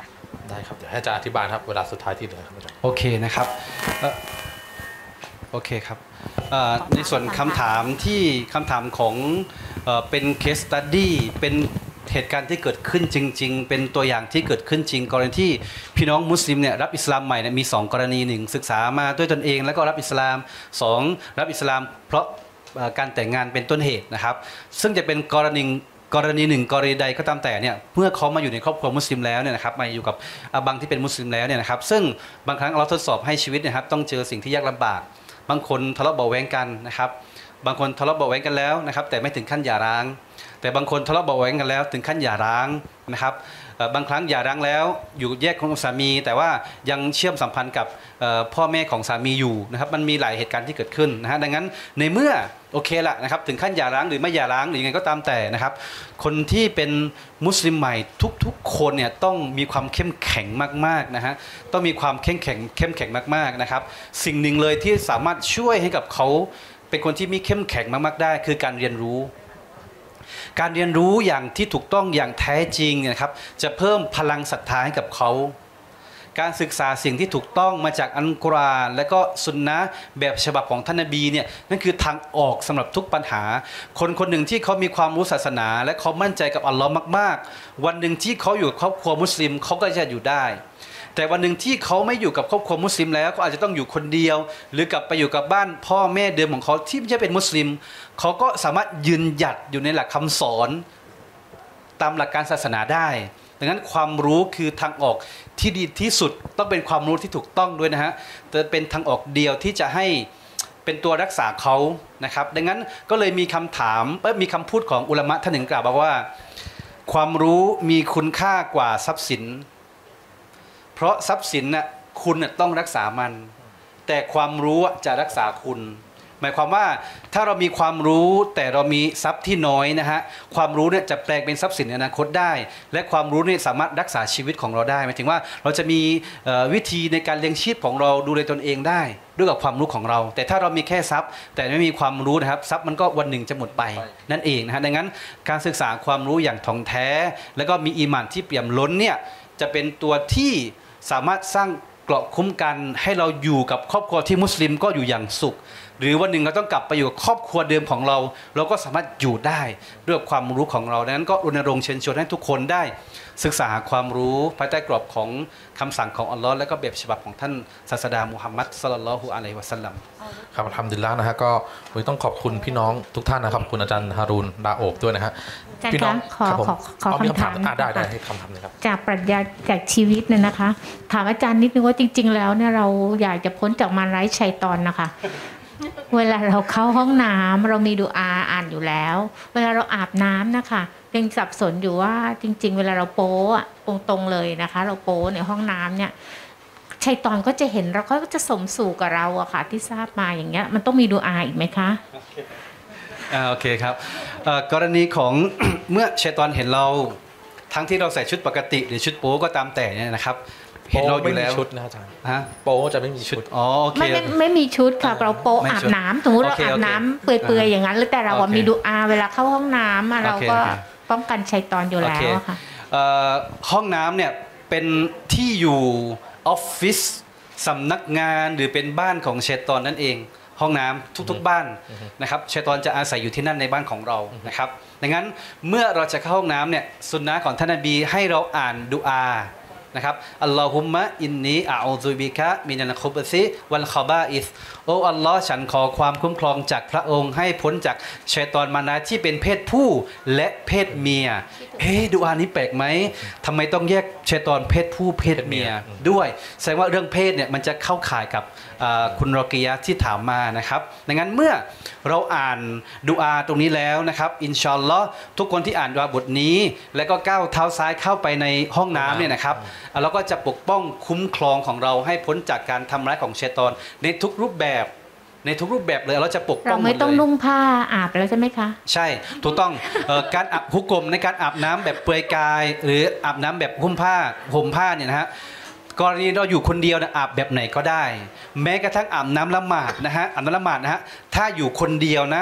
ได้ครับเดี๋ยวให้อาจารย์อธิบายครับเวลาสุดท้ายที่เหลือครับอาจารย์โอเคนะครับเอ่อโอเคครับเอ่อในส่วนคำถามที่คำถามของเอ่อเป็น case study เป็นเหตุการณ์ที่เกิดขึ้นจริงๆเป็นตัวอย่างที่เกิดขึ้นจริงกรณีที่พี่น้องมุสลิมเนี่ยรับอิสลามใหม่เนี่ยมีสองกรณีหนึ่งศึกษามาด้วยตนเองแล้วก็รับอิสลามสองรับอิสลามเพราะเอ่อการแต่งงานเป็นต้นเหตุนะครับซึ่งจะเป็นกรณีกรณีหนึ่งกรณีใดก็ตามแต่เนี่ยเมื่อเขามาอยู่ในครอบครัวมุสลิมแล้วเนี่ยนะครับมาอยู่กับอาบังที่เป็นมุสลิมแล้วเนี่ยนะครับซึ่งบางครั้งเราทดสอบให้ชีวิตเนะครับต้องเจอสิ่งที่ยากลำบากบางคนทะเลาะเบาะแว้งกันนะครับบางคนทะเลาะเบาะแว้งกันแล้วนะครับแต่ไม่ถึงขั้นหย่าร้างแต่บางคนทะเลาะเบาะแว้งกันแล้วถึงขั้นหย่าร้างนะครับบางครั้งหย่าร้างแล้วอยู่แยกของสามีแต่ว่ายังเชื่อมสัมพันธ์กับพ่อแม่ของสามีอยู่นะครับมันมีหลายเหตุการณ์ที่เกิดขึ้นนะฮะดังนั้นในเมื่อโอเคละนะครับถึงขั้นหย่าร้างหรือไม่หย่าร้างหรือยังไงก็ตามแต่นะครับคนที่เป็นมุสลิมใหม่ทุกๆคนเนี่ยต้องมีความเข้มแข็งมากๆนะฮะต้องมีความเข้มแข็งเข้มแข็งมากๆนะครับสิ่งหนึ่งเลยที่สามารถช่วยให้กับเขาเป็นคนที่มีเข้มแข็งมากๆได้คือการเรียนรู้การเรียนรู้อย่างที่ถูกต้องอย่างแท้จริงนะครับจะเพิ่มพลังศรัทธาให้กับเขาการศึกษาสิ่งที่ถูกต้องมาจากอัลกุรอานและก็สุนนะแบบฉบับของท่านนบีเนี่ยนั่นคือทางออกสำหรับทุกปัญหาคนคนหนึ่งที่เขามีความรู้ศาสนาและเขามั่นใจกับอัลลอฮ์มากๆวันหนึ่งที่เขาอยู่กับครอบครัวมุสลิมเขาก็จะอยู่ได้แต่วันหนึ่งที่เขาไม่อยู่กับครอบครัวมุสลิมแล้วเขาอาจจะต้องอยู่คนเดียวหรือกลับไปอยู่กับบ้านพ่อแม่เดิมของเขาที่ไม่ใช่เป็นมุสลิมเขาก็สามารถยืนหยัดอยู่ในหลักคำสอนตามหลักการศาสนาได้ดังนั้นความรู้คือทางออกที่ดีที่สุดต้องเป็นความรู้ที่ถูกต้องด้วยนะฮะแต่เป็นทางออกเดียวที่จะให้เป็นตัวรักษาเขานะครับดังนั้นก็เลยมีคำถามเออมีคำพูดของอุลามะท่านหนึ่งกล่าวบอกว่าความรู้มีคุณค่ากว่าทรัพย์สินเพราะทรัพย์สินน่ะคุณน่ะต้องรักษามันแต่ความรู้จะรักษาคุณหมายความว่าถ้าเรามีความรู้แต่เรามีทรัพย์ที่น้อยนะฮะความรู้เนี่ยจะแปลงเป็นทรัพย์สินในอนาคตได้และความรู้เนี่ยสามารถรักษาชีวิตของเราได้หมายถึงว่าเราจะมีวิธีในการเลี้ยงชีพของเราดูแลตนเองได้ด้วยกับความรู้ของเราแต่ถ้าเรามีแค่ทรัพย์แต่ไม่มีความรู้นะครับทรัพย์มันก็วันหนึ่งจะหมดไปนั่นเองนะฮะดังนั้นการศึกษาความรู้อย่างถ่องแท้แล้วก็มีอีหม่านที่เปี่ยมล้นเนี่ยจะเป็นตัวที่สามารถสร้างเกราะคุ้มกันให้เราอยู่กับครอบครัวที่มุสลิมก็อยู่อย่างสุขหรือวันหนึ่งเราต้องกลับไปอยู่กับครอบครัวเดิมของเราเราก็สามารถอยู่ได้ด้วยความรู้ของเราดังนั้นก็รณรงค์เชิญชวนให้ทุกคนได้ศึกษาความรู้ภายใต้กรอบของคำสั่งของอัลลอฮ์และก็แบบฉบับของท่านศาสดามุฮัมมัดศ็อลลัลลอฮุอะลัยฮิวะซัลลัมครับอัลฮัมดุลิลละห์นะฮะก็วันนี้ต้องขอบคุณพี่น้องทุกท่านนะครับคุณอาจารย์ฮารูนดาโอบด้วยนะฮะพี่น้องขอขอขอคำถามได้ได้ให้คำถามนะครับจากปรัชญาจากชีวิตเนี่ยนะคะถามอาจารย์นิดนึงว่าจริงๆแล้วเนี่ยเราอยากจะพ้นจากมารร้ายชัยฏอนนะคะเวลาเราเข้าห้องน้ำเรามีดุอาอ่านอยู่แล้วเวลาเราอาบน้ำนะคะยังสับสนอยู่ว่าจริงๆเวลาเราโป๊ะตรงๆเลยนะคะเราโป๊ในห้องน้ำเนี่ยชัยฏอนก็จะเห็นเราก็จะสมสู่กับเราอะค่ะที่ทราบมาอย่างเงี้ยมันต้องมีดุอาอีกไหมคะอ่าโอเคครับกรณีของ เมื่อชัยฏอนเห็นเราทั้งที่เราใส่ชุดปกติหรือชุดโป๊ก็ตามแต่เนี่ยนะครับเห็นเราอยู่แล้วชุดนะอาจารย์ฮะโป๊จะไม่มีชุดอ๋อโอเคไม่ไม่ไม่มีชุดค่ะเราโป๊อาบน้ำสมมติเราอาบน้ำเปื่อยๆอย่างนั้นแต่เรามีดุอาเวลาเข้าห้องน้ำเราก็ป้องกันชัยฏอนอยู่แล้วค่ะห้องน้ำเนี่ยเป็นที่อยู่ออฟฟิศสำนักงานหรือเป็นบ้านของชัยฏอนนั่นเองห้องน้ำทุกๆบ้านนะครับชัยฏอนจะอาศัยอยู่ที่นั่นในบ้านของเรานะครับดังนั้นเมื่อเราจะเข้าห้องน้ำเนี่ยสุนนะของท่านนบีให้เราอ่านดุอานะครับอัลลอฮุมมะอินนีอะอูซุบิกะมินัลคุบซิวัลคอบาอิสโอ้อัลลอฮ์ฉันขอความคุ้มครองจากพระองค์ให้พ้นจากชัยฏอนมารร้ายที่เป็นเพศผู้และเพศเมียเฮ้ดุอานี้แปลกไหมทำไมต้องแยกชัยฏอนเพศผู้เพศเมียด้วยแสดงว่าเรื่องเพศเนี่ยมันจะเข้าข่ายกับคุณรอกียะที่ถามมานะครับดังนั้นเมื่อเราอ่านดุอาตรงนี้แล้วนะครับอินชาอัลลอฮ์ทุกคนที่อ่านดุอาบทนี้แล้วก็ก้าวเท้าซ้ายเข้าไปในห้องน้ำเนี่ยนะครับเราก็จะปกป้องคุ้มครองของเราให้พ้นจากการทำร้ายของชัยฏอนในทุกรูปแบบในทุกรูปแบบเลยเราจะปกป้องเราไม่ต้องนุ่งผ้าอาบแล้วใช่ไหมคะใช่ถูกต้อง การอาบฮุกมในการอาบน้ำแบบเปลือยกายหรืออาบน้ำแบบหุ้มผ้าห่มผ้าเนี่ยนะฮะกรณีเราอยู่คนเดียวนะอาบแบบไหนก็ได้แม้กระทั่งอาบน้ำละหมาดนะฮะอาบน้ำละหมาดนะฮะถ้าอยู่คนเดียวนะ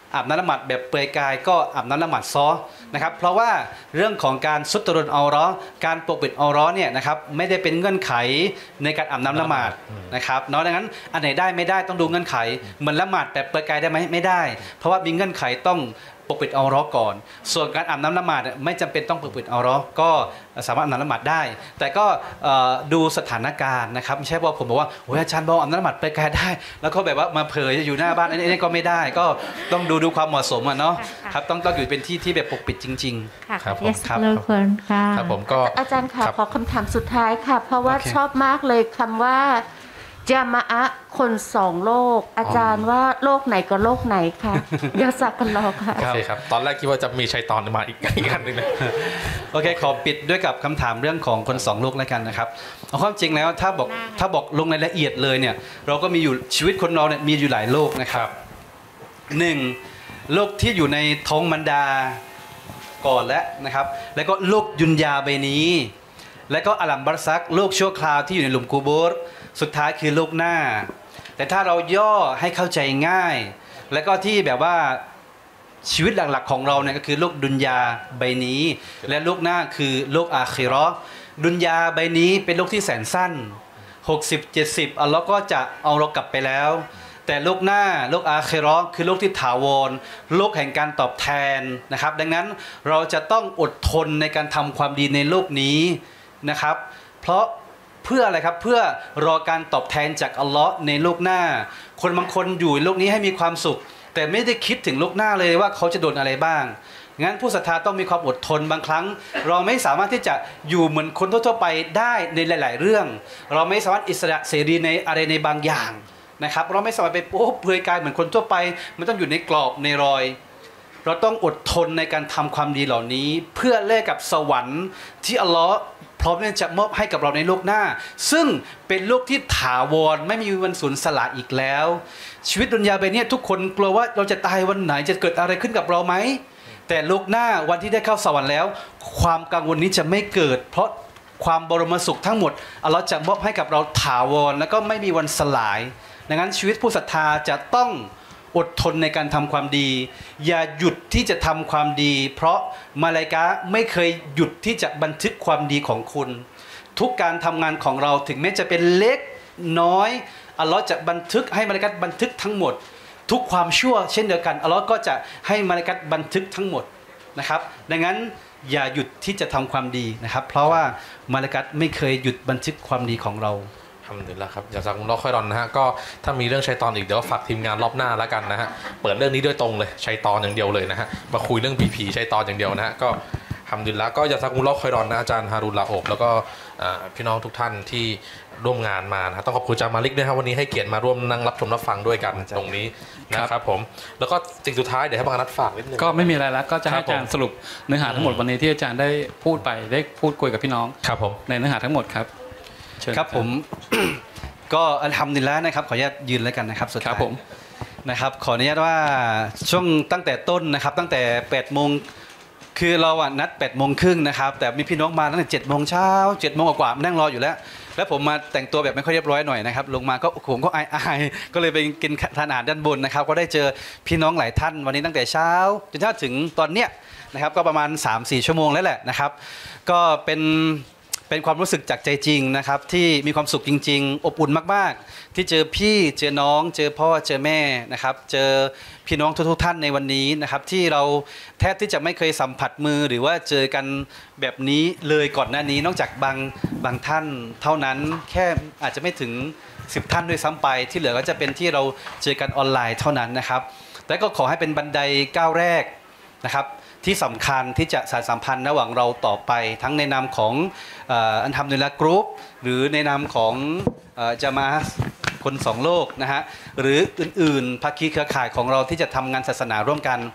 อาบน้ำละหมาดแบบเปลือยกายก็อาบน้ำละหมาดซ้อนะครับเพราะว่าเรื่องของการสุตรุนเอาเราะห์การปกปิดเอาเราะห์เนี่ยนะครับไม่ได้เป็นเงื่อนไขในการอาบน้ำละหมาดนะครับเนาะดังนั้นอันไหนได้ไม่ได้ต้องดูเงื่อนไขเหมือนละหมาดแบบเปลือยกายได้ไหมไม่ได้เพราะว่ามีเงื่อนไขต้องปกปิดเอาเราะห์ก่อนส่วนการอาบน้ำละหมาดไม่จำเป็นต้องปกปิดเอาเราะห์ก็สามารถอาบน้ำละหมาดได้ แต่ก็ดูสถานการณ์นะครับไม่ใช่ว่าผมบอกว่าโอ้ยอาจารย์บอกอาบน้ำละหมาดเปลือยกายได้ แล้วก็แบบว่ามาเผยอยู่หน้าบ้านอันนี้ก็ไม่ได้ก็ต้องดูดูความเหมาะสมอ่ะเนาะครับต้องต้องอยู่เป็นที่ที่แบบปกปิดจริงๆค่ะครับผม yes เลยคนค่ะครับผมก็อาจารย์ค่ะครับขอคำถามสุดท้ายค่ะ เพราะว่าโอเคชอบมากเลยคำว่าจามะอะคนสองโลก อาจารย์ว่าโลกไหนกับโลกไหนคะยาสักกันรอค่ะโอเคครับตอนแรกคิดว่าจะมีชัยตอนมาอีกอีกอันหนึงเลยโอเคขอปิดด้วยกับคำถามเรื่องของคนสองโลกแล้วกันนะครับเอาความจริงแล้วถ้าบอกถ้าบอกลงรายละเอียดเลยเนี่ยเราก็มีอยู่ชีวิตคนเราเนี่ยมีอยู่หลายโลกนะครับหนึ่งโลกที่อยู่ในท้องมันดาก่อนแล้วนะครับแล้วก็โลกยุนยาใบนี้ แล้วก็อัลัมบัรซักโลกชั่วคราวที่อยู่ในหลุมกูโบรสุดท้ายคือโลกหน้า แต่ถ้าเราย่อให้เข้าใจง่าย แล้วก็ที่แบบว่าชีวิตหลักๆของเราเนี่ยก็คือโลกดุนยาใบนี้ และโลกหน้าคือโลกอาคิเราะห์ดุนยาใบนี้เป็นโลกที่แสนสั้นหกสิบ เจ็ดสิบอัลลอฮ์ก็จะเอาเรากลับไปแล้ว แต่โลกหน้าโลกอาคิเราะห์คือโลกที่ถาวรโลกแห่งการตอบแทนนะครับดังนั้นเราจะต้องอดทนในการทำความดีในโลกนี้นะครับเพราะเพื่ออะไรครับเพื่อรอการตอบแทนจากอัลลอฮ์ในโลกหน้าคนบางคนอยู่โลกนี้ให้มีความสุขแต่ไม่ได้คิดถึงโลกหน้าเลยว่าเขาจะโดนอะไรบ้างงั้นผู้ศรัทธาต้องมีความอดทนบางครั้งเราไม่สามารถที่จะอยู่เหมือนคนทั่วๆไปได้ในหลายๆเรื่องเราไม่สามารถอิสระเสรีในอะไรในบางอย่างนะครับเราไม่สามารถไปโป๊ะเปลือยกายเหมือนคนทั่วไปมันต้องอยู่ในกรอบในรอยเราต้องอดทนในการทำความดีเหล่านี้เพื่อแลกกับสวรรค์ที่อัลลอฮ์พร้อมที่จะมอบให้กับเราในโลกหน้าซึ่งเป็นโลกที่ถาวรไม่มีวันสูญสลายอีกแล้วชีวิตดุนยาใบนี้ทุกคนกลัวว่าเราจะตายวันไหนจะเกิดอะไรขึ้นกับเราไหมแต่โลกหน้าวันที่ได้เข้าสวรรค์แล้วความกังวลนี้จะไม่เกิดเพราะความบรมสุขทั้งหมดอัลลอฮ์จะมอบให้กับเราถาวรแล้วก็ไม่มีวันสลายดังนั้นชีวิตผู้ศรัทธาจะต้องอดทนในการทำความดีอย่าหยุดที่จะทำความดีเพราะมาลาอิกะฮ์ไม่เคยหยุดที่จะบันทึกความดีของคุณทุกการทำงานของเราถึงแม้จะเป็นเล็กน้อยอัลลอฮ์จะบันทึกให้มาลาอิกะฮ์บันทึกทั้งหมดทุกความชั่วเช่นเดียวกันอัลลอฮ์ก็จะให้มาลาอิกะฮ์บันทึกทั้งหมดนะครับดังนั้นอย่าหยุดที่จะทำความดีนะครับเพราะว่ามาลาอิกะฮ์ไม่เคยหยุดบันทึกความดีของเราทำดีแล้วครับอยากจะคุณรอค่อยรอนนะฮะก็ถ้ามีเรื่องชัยตอนอีกเดี๋ยวฝากทีมงานรอบหน้าแล้วกันนะฮะเปิดเรื่องนี้ด้วยตรงเลยชัยตอนอย่างเดียวเลยนะฮะมาคุยเรื่องผีผีชัยตอนอย่างเดียวนะฮะก็ทำดีแล้วก็อยากจะคุณรอค่อยรอนนะอาจารย์ฮารุนลาโอบแล้วก็พี่น้องทุกท่านที่ร่วมงานมานะต้องขอบคุณอาจารย์มาลิกด้วยครับวันนี้ให้เกียรติมาร่วมนั่งรับชมรับฟังด้วยกันตรงนี้นะครับผมแล้วก็สิ่งสุดท้ายเดี๋ยวให้บางนัดฝากนิดนึงก็ไม่มีอะไรแล้วก็จะให้อาจารย์สรุปเนื้อหาทั้งหมดวันนี้ที่อาจารย์ได้พูดไปได้พูดคุยกับพี่น้องครับผมในเนื้อหาทั้งหมดครับครับผม ก็อัลฮัมดุลิลละห์นะครับขออนุญาตยืนแล้วกันนะครับสุดท้ายนะครับขออนุญาตว่าช่วงตั้งแต่ต้นนะครับตั้งแต่แปดโมงคือเราอ่ะนัดแปดโมงครึ่งนะครับแต่มีพี่น้องมาตั้งแต่เจ็ดโมงเช้าเจ็ดโมงกว่านั่งรออยู่แล้วแล้วผมมาแต่งตัวแบบไม่ค่อยเรียบร้อยหน่อยนะครับลงมาก็ผมก็อายๆก็เลยไปกินทานอาหารด้านบนนะครับก็ได้เจอพี่น้องหลายท่านวันนี้ตั้งแต่เช้าจนถึงตอนเนี้ยนะครับก็ประมาณ สามถึงสี่ ชั่วโมงแล้วแหละนะครับก็เป็นเป็นความรู้สึกจากใจจริงนะครับที่มีความสุขจริงๆอบอุ่นมากๆที่เจอพี่เจอน้องเจอพ่อเจอแม่นะครับเจอพี่น้องทุกๆท่านในวันนี้นะครับที่เราแทบที่จะไม่เคยสัมผัสมือหรือว่าเจอกันแบบนี้เลยก่อนหน้านี้นอกจากบางบางท่านเท่านั้นแค่อาจจะไม่ถึงสิบท่านด้วยซ้ำไปที่เหลือก็จะเป็นที่เราเจอกันออนไลน์เท่านั้นนะครับแต่ก็ขอให้เป็นบันไดก้าวแรกนะครับที่สำคัญที่จะสานสัมพันธ์ระหว่างเราต่อไปทั้งในนามของอันทำนุลละกรุ๊ปหรือในนามของจามาคนสองโลกนะฮะหรืออื่นๆภาคีเครือข่ายของเราที่จะทำงานศาสนาร่วมกัน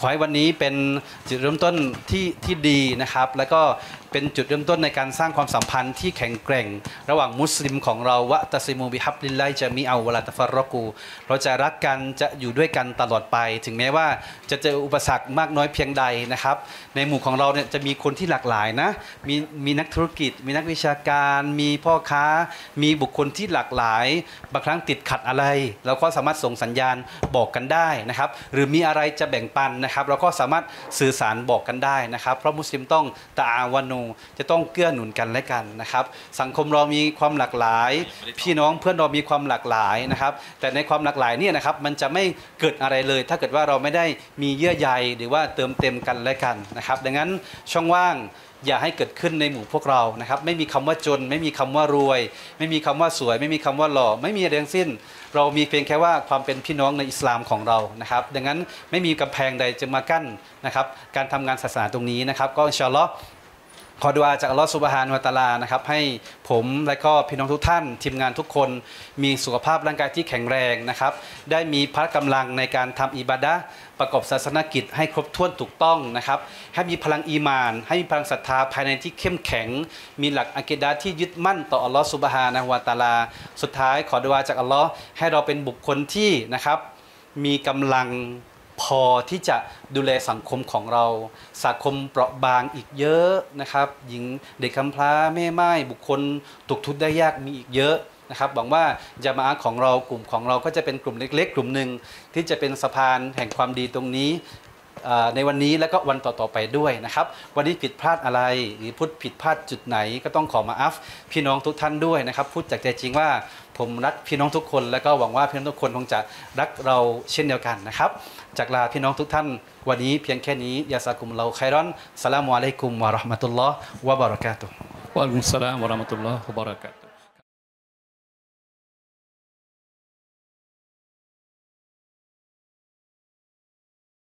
ขอให้วันนี้เป็นจุดเริ่มต้นที่ที่ดีนะครับแล้วก็เป็นจุดเริ่มต้นในการสร้างความสัมพันธ์ที่แข็งแกร่งระหว่างมุสลิมของเราวะตะซิมูบิฮับลิลไลจะมีเอาเวลาตะฟัรรอกูเราจะรักกันจะอยู่ด้วยกันตลอดไปถึงแม้ว่าจะเจออุปสรรคมากน้อยเพียงใดนะครับในหมู่ของเราเนี่ยจะมีคนที่หลากหลายนะมีมีนักธุรกิจมีนักวิชาการมีพ่อค้ามีบุคคลที่หลากหลายบางครั้งติดขัดอะไรเราก็สามารถส่งสัญญาณบอกกันได้นะครับหรือมีอะไรจะแบ่งปันนะครับเราก็สามารถสื่อสารบอกกันได้นะครับเพราะมุสลิมต้องตะอาวานูจะต้องเกื้อหนุนกันและกันนะครับสังคมเรามีความหลากหลายพี่น้องเพื่อนเรามีความหลากหลายนะครับแต่ในความหลากหลายเนี่ยนะครับมันจะไม่เกิดอะไรเลยถ้าเกิดว่าเราไม่ได้มีเยื่อใยหรือว่าเติมเต็มกันและกันนะครับดังนั้นช่องว่างอย่าให้เกิดขึ้นในหมู่พวกเรานะครับไม่มีคำว่าจนไม่มีคำว่ารวยไม่มีคำว่าสวยไม่มีคำว่าหล่อไม่มีอะไรทั้งสิ้นเรามีเพียงแค่ว่าความเป็นพี่น้องในอิสลามของเรานะครับดังนั้นไม่มีกำแพงใดจะมากั้นนะครับการทำงานศาสนาตรงนี้นะครับก็อินชาอัลลอฮ์ขอดุอาจากอัลลอฮฺซุบฮานะฮูวะตะอาลานะครับให้ผมและก็พี่น้องทุกท่านทีมงานทุกคนมีสุขภาพร่างกายที่แข็งแรงนะครับได้มีพละกำลังในการทำอิบาดะห์ประกอบศาสนกิจให้ครบถ้วนถูกต้องนะครับให้มีพลังอีมานให้มีพลังศรัทธาภายในที่เข้มแข็งมีหลักอะกีดะห์ที่ยึดมั่นต่ออัลลอฮฺซุบฮานะฮูวะตะอาลาสุดท้ายขอดุอาจากอัลลอฮ์ให้เราเป็นบุคคลที่นะครับมีกำลังพอที่จะดูแลสังคมของเราสังคมเปราะบางอีกเยอะนะครับหญิงเด็กกำพร้าแม่ไม้บุคคลตกทุกข์ได้ยากมีอีกเยอะนะครับหวังว่าญะมาอะห์ของเรากลุ่มของเราก็จะเป็นกลุ่มเล็กๆกลุ่มหนึ่งที่จะเป็นสะพานแห่งความดีตรงนี้ในวันนี้และก็วันต่อๆไปด้วยนะครับวันนี้ผิดพลาดอะไรหรือพูดผิดพลาดจุดไหนก็ต้องขอมาอัฟพี่น้องทุกท่านด้วยนะครับพูดจากใจจริงว่าผมรักพี่น้องทุกคนและก็หวังว่าพี่น้องทุกคนคงจะรักเราเช่นเดียวกันนะครับจากลาพี่น้องทุกท่านวันนี้เพียงแค่นี้ยาซากุมเราไครอนสลามุอะลัยกุมวะเราะห์มะตุลลอฮ์วะบะเราะกาตุฮ์วะอะลัยกุมุสสลามวะเราะห์มะตุลลอฮ์วะบะเราะกาตุฮ์